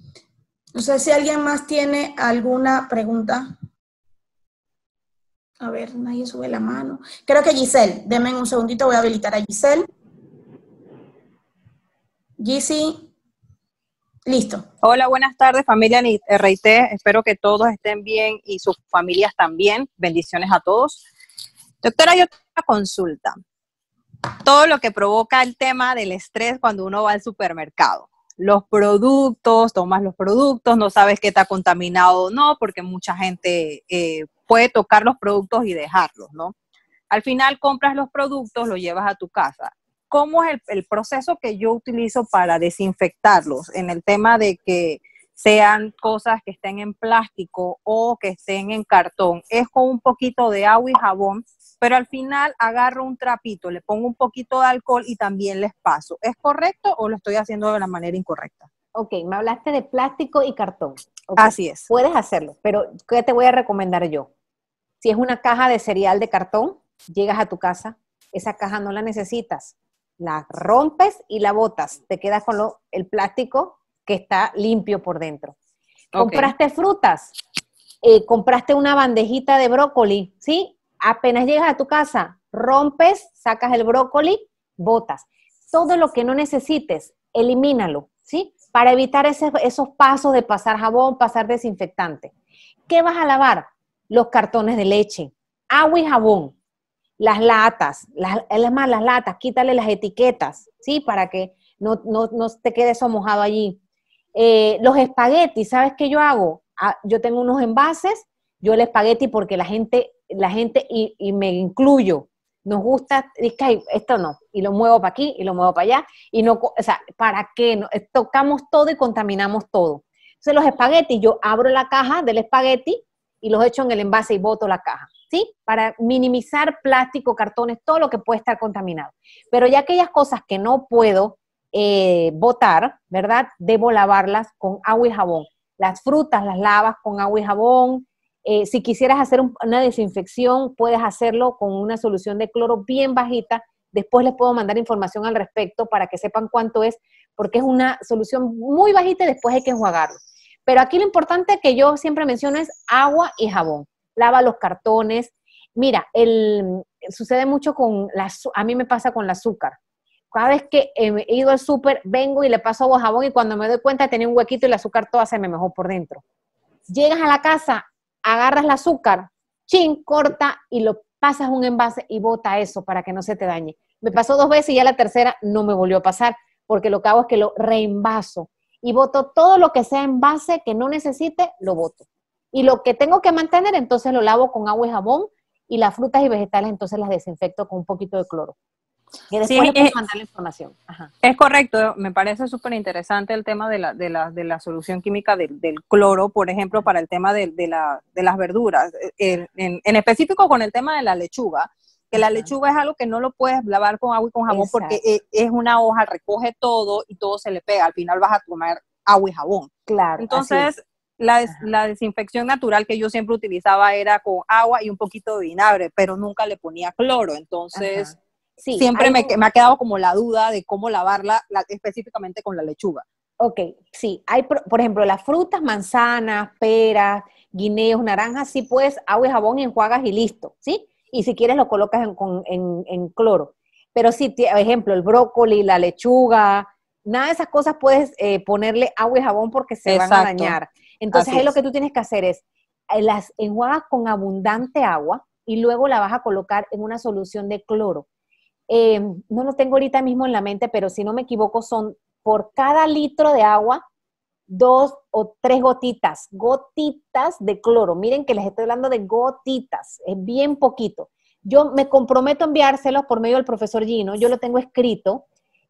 No sé si alguien más tiene alguna pregunta. A ver, nadie sube la mano. Creo que Giselle. Denme un segundito, voy a habilitar a Giselle. Gisi, listo. Hola, buenas tardes, familia R I T. Espero que todos estén bien y sus familias también. Bendiciones a todos. Doctora, yo tengo una consulta. Todo lo que provoca el tema del estrés cuando uno va al supermercado. Los productos, tomas los productos, no sabes qué está contaminado o no, porque mucha gente eh, puede tocar los productos y dejarlos, ¿no? Al final compras los productos, los llevas a tu casa. ¿Cómo es el, el proceso que yo utilizo para desinfectarlos? En el tema de que sean cosas que estén en plástico o que estén en cartón. Es con un poquito de agua y jabón, pero al final agarro un trapito, le pongo un poquito de alcohol y también les paso. ¿Es correcto o lo estoy haciendo de la manera incorrecta? Ok, me hablaste de plástico y cartón. Okay. Así es. Puedes hacerlo, pero ¿qué te voy a recomendar yo? Si es una caja de cereal de cartón, llegas a tu casa, esa caja no la necesitas. La rompes y la botas. Te quedas con lo, el plástico que está limpio por dentro. Okay. Compraste frutas, eh, compraste una bandejita de brócoli, ¿sí? Apenas llegas a tu casa, rompes, sacas el brócoli, botas. Todo lo que no necesites, elimínalo, ¿sí? Para evitar ese, esos pasos de pasar jabón, pasar desinfectante. ¿Qué vas a lavar? Los cartones de leche, agua y jabón. Las latas, las, es más, las latas, quítale las etiquetas, ¿sí? Para que no, no, no te quede eso mojado allí. Eh, los espaguetis, ¿sabes qué yo hago? Ah, yo tengo unos envases, yo el espagueti porque la gente, la gente y, y me incluyo, nos gusta, es que esto no, y lo muevo para aquí y lo muevo para allá, y no, o sea, ¿para qué? No, tocamos todo y contaminamos todo. Entonces los espaguetis, yo abro la caja del espagueti y los echo en el envase y boto la caja. ¿Sí? Para minimizar plástico, cartones, todo lo que puede estar contaminado. Pero ya aquellas cosas que no puedo eh, botar, ¿verdad? Debo lavarlas con agua y jabón. Las frutas las lavas con agua y jabón, Eh, si quisieras hacer un, una desinfección, puedes hacerlo con una solución de cloro bien bajita. Después les puedo mandar información al respecto para que sepan cuánto es, porque es una solución muy bajita y después hay que enjuagarlo. Pero aquí lo importante que yo siempre menciono es agua y jabón. Lava los cartones. Mira, el, sucede mucho con, la, a mí me pasa con el azúcar. Cada vez que he ido al súper, vengo y le paso agua jabón y cuando me doy cuenta tenía un huequito y el azúcar toda se me mojó por dentro. Llegas a la casa, agarras el azúcar, chin, corta y lo pasas un envase y bota eso para que no se te dañe. Me pasó dos veces y ya la tercera no me volvió a pasar porque lo que hago es que lo reemvaso y boto todo lo que sea envase que no necesite, lo boto. Y lo que tengo que mantener, entonces lo lavo con agua y jabón y las frutas y vegetales entonces las desinfecto con un poquito de cloro. Y después Sí, le puedo es, mandar la información. Ajá. es correcto, me parece súper interesante el tema de la, de la, de la solución química del, del cloro, por ejemplo, para el tema de, de, la, de las verduras, en, en, en específico con el tema de la lechuga, que la lechuga es algo que no lo puedes lavar con agua y con jabón. Exacto. Porque es, es una hoja, recoge todo y todo se le pega, al final vas a tomar agua y jabón. Claro. Entonces, la, des, la desinfección natural que yo siempre utilizaba era con agua y un poquito de vinagre, pero nunca le ponía cloro, entonces... Ajá. Sí, siempre me, me ha quedado como la duda de cómo lavarla la, específicamente con la lechuga. Ok, sí, hay, por ejemplo, las frutas, manzanas, peras, guineos, naranjas, sí puedes agua y jabón y enjuagas y listo, ¿sí? Y si quieres lo colocas en, en, en cloro. Pero sí, por ejemplo, el brócoli, la lechuga, nada de esas cosas puedes eh, ponerle agua y jabón porque se Exacto. van a dañar. Entonces, ahí lo que tú tienes que hacer es, las enjuagas con abundante agua y luego la vas a colocar en una solución de cloro. Eh, no lo tengo ahorita mismo en la mente, pero si no me equivoco son por cada litro de agua, dos o tres gotitas, gotitas de cloro. Miren que les estoy hablando de gotitas, es bien poquito. Yo me comprometo a enviárselos por medio del profesor Gino, yo lo tengo escrito,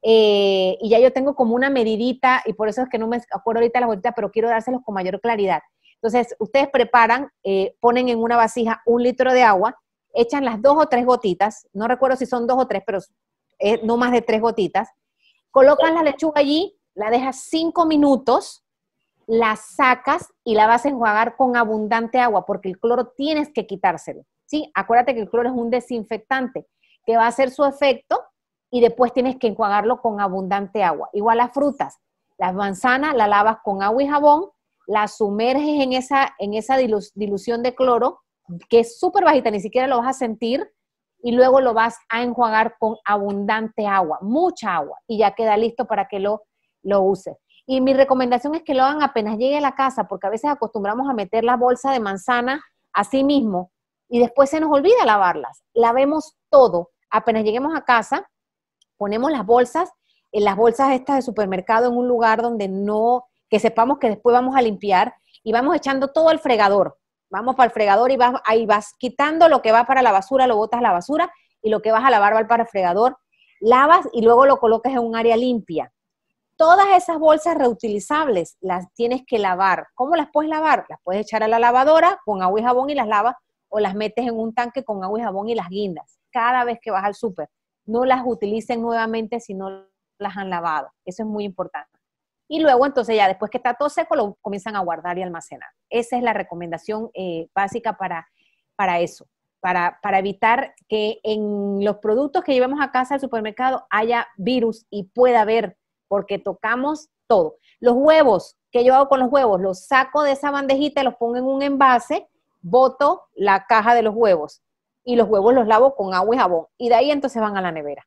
eh, y ya yo tengo como una medidita, y por eso es que no me acuerdo ahorita las gotitas, pero quiero dárselos con mayor claridad. Entonces, ustedes preparan, eh, ponen en una vasija un litro de agua, echan las dos o tres gotitas, no recuerdo si son dos o tres, pero eh, no más de tres gotitas, colocan la lechuga allí, la dejas cinco minutos, la sacas y la vas a enjuagar con abundante agua, porque el cloro tienes que quitárselo, ¿sí? Acuérdate que el cloro es un desinfectante que va a hacer su efecto y después tienes que enjuagarlo con abundante agua. Igual las frutas, las manzanas la lavas con agua y jabón, las sumerges en esa, en esa dilus, dilución de cloro, que es súper bajita, ni siquiera lo vas a sentir, y luego lo vas a enjuagar con abundante agua, mucha agua, y ya queda listo para que lo, lo uses. Y mi recomendación es que lo hagan apenas llegue a la casa, porque a veces acostumbramos a meter la bolsa de manzana así mismo, y después se nos olvida lavarlas. Lavemos todo. Apenas lleguemos a casa, ponemos las bolsas, en las bolsas estas de supermercado en un lugar donde no, que sepamos que después vamos a limpiar, y vamos echando todo al fregador. Vamos para el fregador y vas, ahí vas quitando lo que va para la basura, lo botas a la basura, y lo que vas a lavar va para el fregador. Lavas y luego lo colocas en un área limpia. Todas esas bolsas reutilizables las tienes que lavar. ¿Cómo las puedes lavar? Las puedes echar a la lavadora con agua y jabón y las lavas, o las metes en un tanque con agua y jabón y las guindas. Cada vez que vas al súper, no las utilicen nuevamente si no las han lavado. Eso es muy importante. Y luego, entonces, ya después que está todo seco, lo comienzan a guardar y almacenar. Esa es la recomendación eh, básica para, para eso, para, para evitar que en los productos que llevemos a casa al supermercado haya virus y pueda haber, porque tocamos todo. Los huevos, ¿qué yo hago con los huevos? Los saco de esa bandejita, los pongo en un envase, boto la caja de los huevos y los huevos los lavo con agua y jabón. Y de ahí entonces van a la nevera.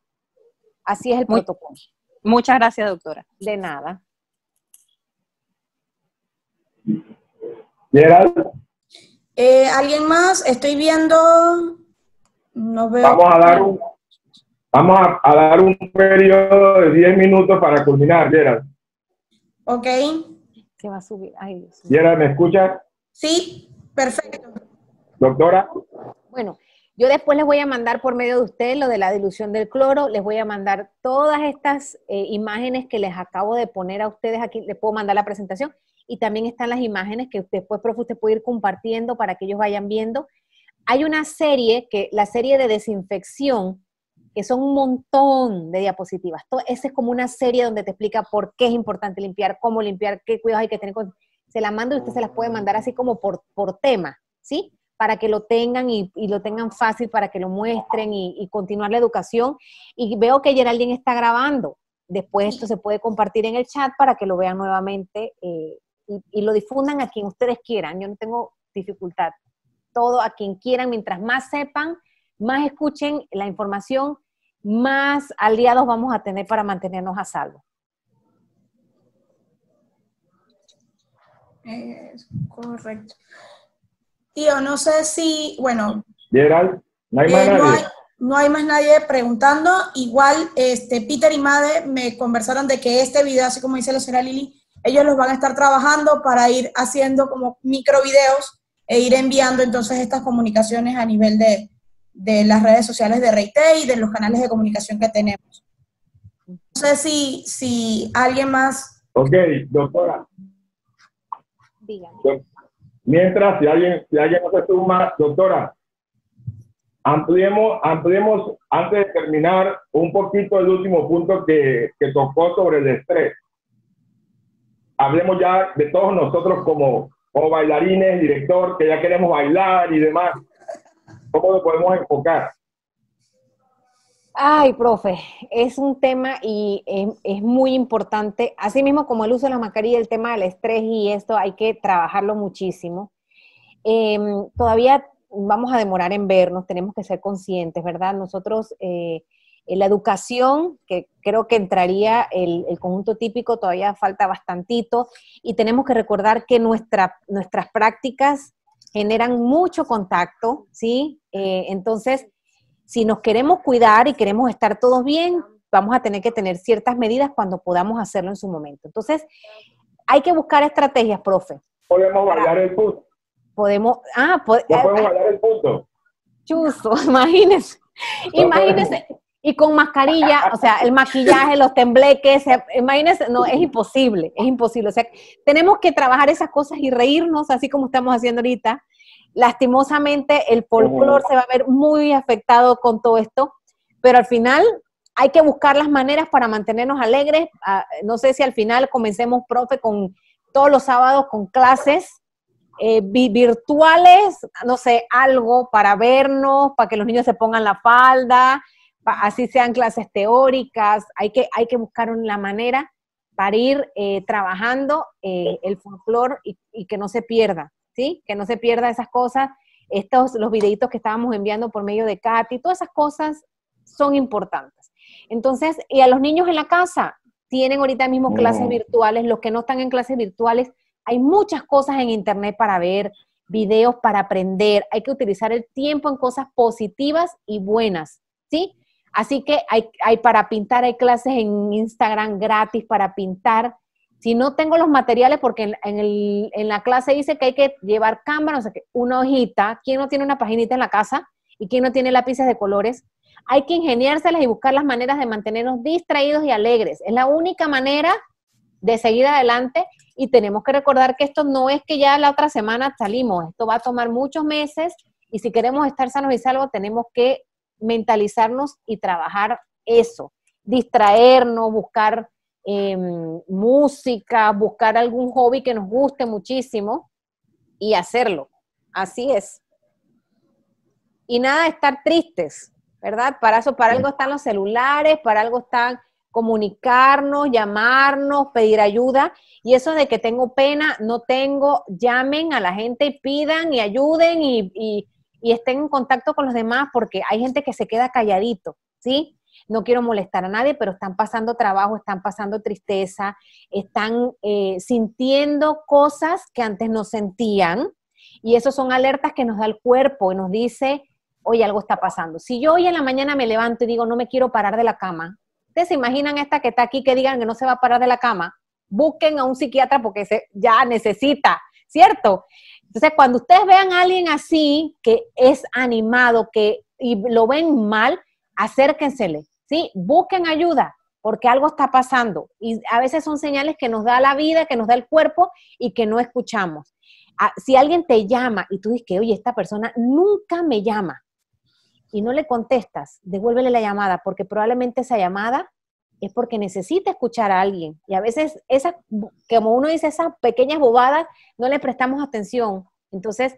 Así es el Muy, protocolo. Muchas gracias, doctora. De nada. Gerald. Eh, ¿Alguien más? Estoy viendo. No veo. Vamos a dar un, vamos a, a dar un periodo de diez minutos para culminar, Gerald. Ok. Se va a subir. Ay, Dios mío. Gerald, ¿me escuchas? Sí, perfecto. Doctora. Bueno, yo después les voy a mandar por medio de ustedes lo de la dilución del cloro, les voy a mandar todas estas eh, imágenes que les acabo de poner a ustedes aquí, les puedo mandar la presentación, y también están las imágenes que después, profe, usted puede ir compartiendo para que ellos vayan viendo. Hay una serie, que la serie de desinfección, que son un montón de diapositivas. Todo, esa es como una serie donde te explica por qué es importante limpiar, cómo limpiar, qué cuidados hay que tener. Con, se la mando y usted se las puede mandar así como por, por tema. ¿sí? Para que lo tengan y, y lo tengan fácil, para que lo muestren y, y continuar la educación. Y veo que Geraldine está grabando. Después esto se puede compartir en el chat para que lo vean nuevamente eh, y, y lo difundan a quien ustedes quieran. Yo no tengo dificultad. Todo a quien quieran, mientras más sepan, más escuchen la información, más aliados vamos a tener para mantenernos a salvo. Es correcto. Tío, no sé si, bueno. Gerald, no hay más eh, nadie. No hay, no hay más nadie preguntando. Igual, este, Peter y Made me conversaron de que este video, así como dice la señora Lili, ellos los van a estar trabajando para ir haciendo como micro videos e ir enviando entonces estas comunicaciones a nivel de, de las redes sociales de Reité y de los canales de comunicación que tenemos. No sé si, si alguien más... Ok, doctora. Dígame. Mientras, si alguien, si alguien no se suma, doctora, ampliemos, ampliemos, antes de terminar, un poquito el último punto que, que tocó sobre el estrés. Hablemos ya de todos nosotros como, como bailarines, director, que ya queremos bailar y demás. ¿Cómo lo podemos enfocar? Ay, profe, es un tema y es, es muy importante. Así mismo como el uso de la mascarilla, el tema del estrés y esto hay que trabajarlo muchísimo. Eh, todavía vamos a demorar en vernos, tenemos que ser conscientes, ¿verdad? Nosotros, eh, en la educación, que creo que entraría el, el conjunto típico, todavía falta bastantito, y tenemos que recordar que nuestra, nuestras prácticas generan mucho contacto, ¿sí? Eh, entonces, si nos queremos cuidar y queremos estar todos bien, vamos a tener que tener ciertas medidas cuando podamos hacerlo en su momento. Entonces, hay que buscar estrategias, profe. Podemos bailar el punto. Podemos, ah, po no podemos bailar el punto. Chuzo, imagínense, imagínense, y con mascarilla, o sea, el maquillaje, los tembleques, imagínense, no, es imposible, es imposible. O sea, tenemos que trabajar esas cosas y reírnos, así como estamos haciendo ahorita. Lastimosamente, el folclore se va a ver muy afectado con todo esto, pero al final hay que buscar las maneras para mantenernos alegres. Ah, no sé si al final comencemos, profe, con todos los sábados con clases eh, virtuales, no sé, algo para vernos, para que los niños se pongan la falda, así sean clases teóricas. Hay que, hay que buscar la manera para ir eh, trabajando eh, el folclore y, y que no se pierda. ¿Sí? Que no se pierda esas cosas, estos, los videitos que estábamos enviando por medio de Katy, todas esas cosas son importantes. Entonces, y a los niños en la casa, tienen ahorita mismo Mm. clases virtuales, los que no están en clases virtuales, hay muchas cosas en internet para ver, videos para aprender, hay que utilizar el tiempo en cosas positivas y buenas, ¿sí? Así que hay, hay para pintar, hay clases en Instagram gratis para pintar. Si no tengo los materiales, porque en, en, el, en la clase dice que hay que llevar cámara, o sea, que una hojita, ¿quién no tiene una paginita en la casa? ¿Y quién no tiene lápices de colores? Hay que ingeniárselas y buscar las maneras de mantenernos distraídos y alegres. Es la única manera de seguir adelante y tenemos que recordar que esto no es que ya la otra semana salimos, esto va a tomar muchos meses y si queremos estar sanos y salvos tenemos que mentalizarnos y trabajar eso, distraernos, buscar Eh, música, buscar algún hobby que nos guste muchísimo y hacerlo. Así es. Y nada de estar tristes, ¿verdad? Para eso, para algo están los celulares, para algo están comunicarnos, llamarnos, pedir ayuda. Y eso de que tengo pena, no tengo, llamen a la gente y pidan y ayuden y, y, y estén en contacto con los demás porque hay gente que se queda calladito, ¿sí? No quiero molestar a nadie, pero están pasando trabajo, están pasando tristeza, están eh, sintiendo cosas que antes no sentían, y eso son alertas que nos da el cuerpo y nos dice, oye, algo está pasando. Si yo hoy en la mañana me levanto y digo, no me quiero parar de la cama, ¿ustedes se imaginan esta que está aquí que digan que no se va a parar de la cama? Busquen a un psiquiatra porque se, ya necesita, ¿cierto? Entonces, cuando ustedes vean a alguien así, que es animado, que y lo ven mal, acérquensele. ¿Sí? Busquen ayuda, porque algo está pasando. Y a veces son señales que nos da la vida, que nos da el cuerpo y que no escuchamos. Ah, si alguien te llama y tú dices que, oye, esta persona nunca me llama y no le contestas, devuélvele la llamada, porque probablemente esa llamada es porque necesita escuchar a alguien. Y a veces, esa, como uno dice, esas pequeñas bobadas, no le prestamos atención. Entonces,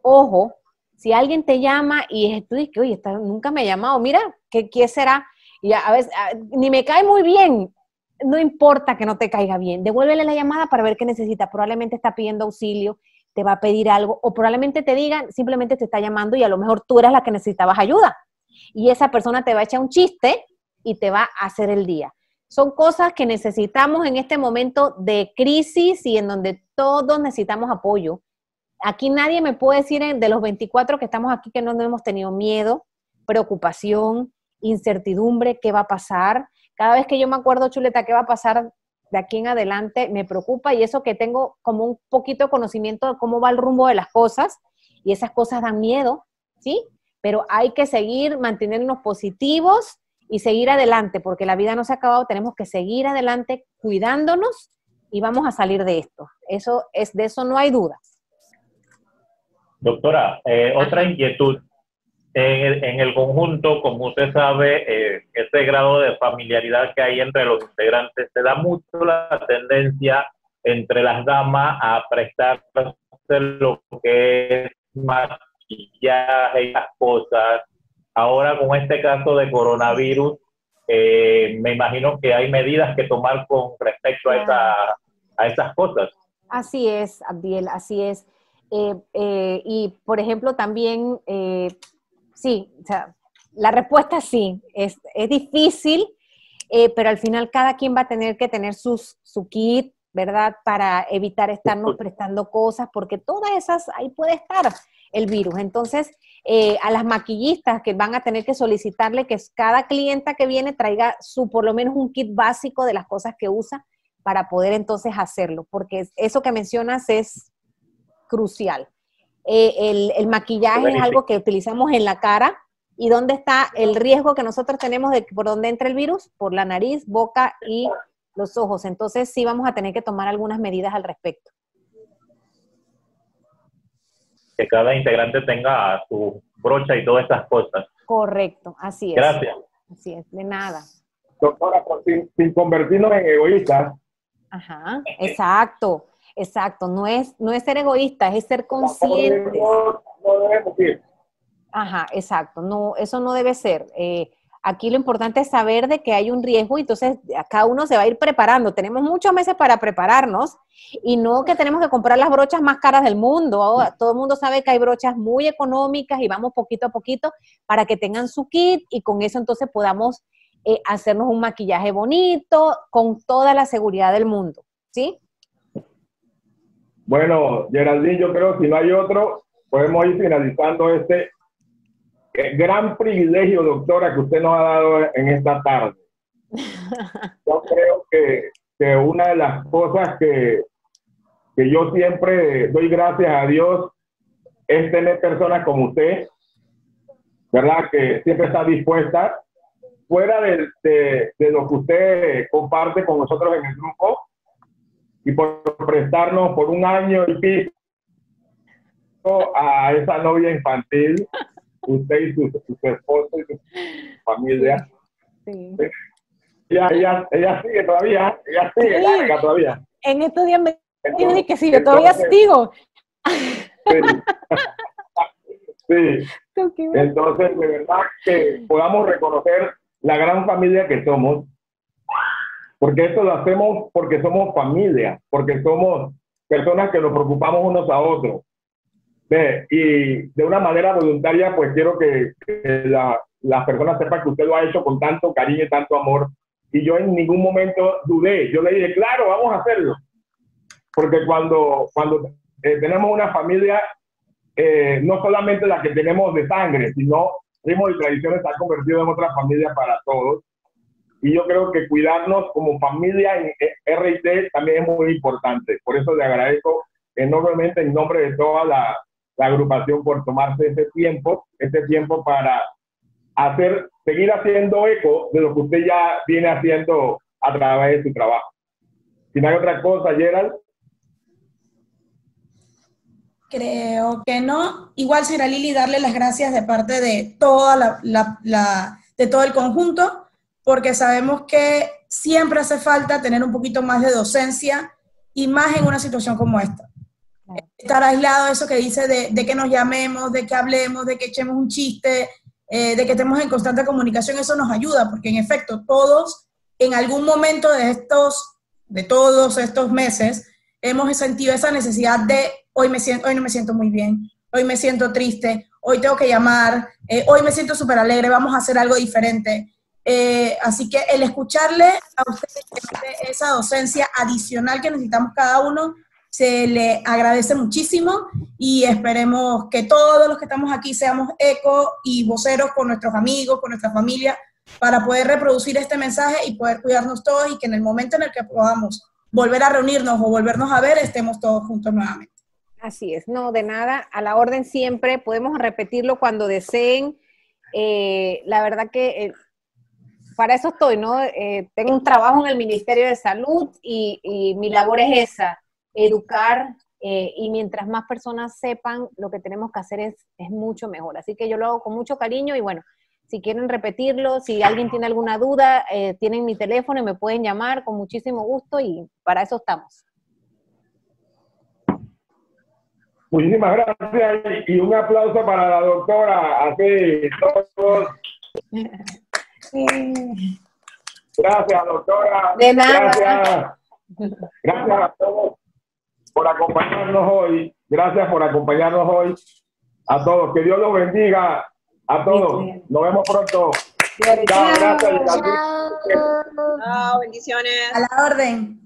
Ojo, si alguien te llama y tú dices, oye, esta nunca me ha llamado, mira, ¿qué, qué será? Y a veces, a, ni me cae muy bien, no importa que no te caiga bien, devuélvele la llamada para ver qué necesita, probablemente está pidiendo auxilio, te va a pedir algo, o probablemente te digan, simplemente te está llamando y a lo mejor tú eras la que necesitabas ayuda, y esa persona te va a echar un chiste y te va a hacer el día. Son cosas que necesitamos en este momento de crisis y en donde todos necesitamos apoyo. Aquí nadie me puede decir de los veinticuatro que estamos aquí que no hemos tenido miedo, preocupación, incertidumbre, qué va a pasar. Cada vez que yo me acuerdo, Chuleta, qué va a pasar de aquí en adelante, me preocupa, y eso que tengo como un poquito de conocimiento de cómo va el rumbo de las cosas, y esas cosas dan miedo, ¿sí? Pero hay que seguir manteniéndonos positivos y seguir adelante, porque la vida no se ha acabado, tenemos que seguir adelante cuidándonos y vamos a salir de esto. Eso es, de eso no hay duda. Doctora, eh, otra inquietud. En el, en el conjunto, como usted sabe, eh, ese grado de familiaridad que hay entre los integrantes, se da mucho la tendencia entre las damas a prestarse lo que es maquillaje y las cosas. Ahora, con este caso de coronavirus, eh, me imagino que hay medidas que tomar con respecto a, esa, a esas cosas. Así es, Abdiel, así es. Eh, eh, y, por ejemplo, también, eh, sí, o sea, la respuesta es sí, es, es difícil, eh, pero al final cada quien va a tener que tener sus, su kit, ¿verdad? Para evitar estarnos prestando cosas, porque todas esas, ahí puede estar el virus. Entonces, eh, a las maquillistas que van a tener que solicitarle que cada clienta que viene traiga su, por lo menos un kit básico de las cosas que usa para poder entonces hacerlo, porque eso que mencionas es crucial. Eh, el, el maquillaje es algo que utilizamos en la cara. ¿Y dónde está el riesgo que nosotros tenemos de por dónde entra el virus? Por la nariz, boca y los ojos. Entonces sí vamos a tener que tomar algunas medidas al respecto. Que cada integrante tenga su brocha y todas esas cosas. Correcto, así es. Gracias. Así es, de nada. Doctora, sin, sin convertirnos en egoístas. Ajá, exacto. Exacto, no es, no es ser egoísta, es ser conscientes. No, no debemos ir. Ajá, exacto, no, eso no debe ser. Eh, aquí lo importante es saber de que hay un riesgo y entonces cada uno se va a ir preparando. Tenemos muchos meses para prepararnos y no que tenemos que comprar las brochas más caras del mundo. Ahora, todo el mundo sabe que hay brochas muy económicas y vamos poquito a poquito para que tengan su kit y con eso entonces podamos eh, hacernos un maquillaje bonito con toda la seguridad del mundo, ¿sí? Bueno, Geraldine, yo creo que si no hay otro, podemos ir finalizando este gran privilegio, doctora, que usted nos ha dado en esta tarde. Yo creo que, que una de las cosas que, que yo siempre doy gracias a Dios es tener personas como usted, ¿verdad? Que siempre está dispuesta, fuera de, de, de lo que usted comparte con nosotros en el grupo, y por prestarnos por un año y pico a esa novia infantil, usted y su, su, su esposo y su familia. Sí. Ella, ella, ella sigue todavía, ella sigue Sí. larga todavía. En estos días me Entonces, dije que sí, yo todavía entonces- sigo. Sí. Sí. Entonces, de verdad que podamos reconocer la gran familia que somos, porque esto lo hacemos porque somos familia, porque somos personas que nos preocupamos unos a otros. Ve, y de una manera voluntaria, pues quiero que, que la, las personas sepan que usted lo ha hecho con tanto cariño y tanto amor. Y yo en ningún momento dudé. Yo le dije, claro, vamos a hacerlo. Porque cuando, cuando eh, tenemos una familia, eh, no solamente la que tenemos de sangre, sino ritmos y tradiciones se ha convertido en otra familia para todos. Y yo creo que cuidarnos como familia en R I T también es muy importante. Por eso le agradezco enormemente en nombre de toda la, la agrupación por tomarse ese tiempo, este tiempo para hacer, seguir haciendo eco de lo que usted ya viene haciendo a través de su trabajo. Si no hay otra cosa, Gerald. Creo que no. Igual, señora Lili, darle las gracias de parte de toda la, la, la, de todo el conjunto, porque sabemos que siempre hace falta tener un poquito más de docencia y más en una situación como esta. estar aislado, eso que dice de, de que nos llamemos, de que hablemos, de que echemos un chiste, eh, de que estemos en constante comunicación, eso nos ayuda, porque en efecto todos en algún momento de estos, de todos estos meses, hemos sentido esa necesidad de hoy, me siento, hoy no me siento muy bien, hoy me siento triste, hoy tengo que llamar, eh, hoy me siento súper alegre, vamos a hacer algo diferente. Eh, así que el escucharle a ustedes esa docencia adicional que necesitamos cada uno, se le agradece muchísimo y esperemos que todos los que estamos aquí seamos eco y voceros con nuestros amigos, con nuestra familia, para poder reproducir este mensaje y poder cuidarnos todos y que en el momento en el que podamos volver a reunirnos o volvernos a ver, estemos todos juntos nuevamente. Así es, no, de nada, a la orden siempre, podemos repetirlo cuando deseen. Eh, la verdad que eh, para eso estoy, ¿no? Eh, tengo un trabajo en el Ministerio de Salud y, y mi labor es esa, educar, eh, y mientras más personas sepan lo que tenemos que hacer es, es mucho mejor. Así que yo lo hago con mucho cariño y bueno, si quieren repetirlo, si alguien tiene alguna duda, eh, tienen mi teléfono y me pueden llamar con muchísimo gusto y para eso estamos. Muchísimas gracias y un aplauso para la doctora. Así, todos. Gracias, doctora. De nada. Gracias. Gracias a todos por acompañarnos hoy. Gracias por acompañarnos hoy. A todos. Que Dios los bendiga. A todos. Nos vemos pronto. Chao, gracias. Chao, bendiciones. A la orden.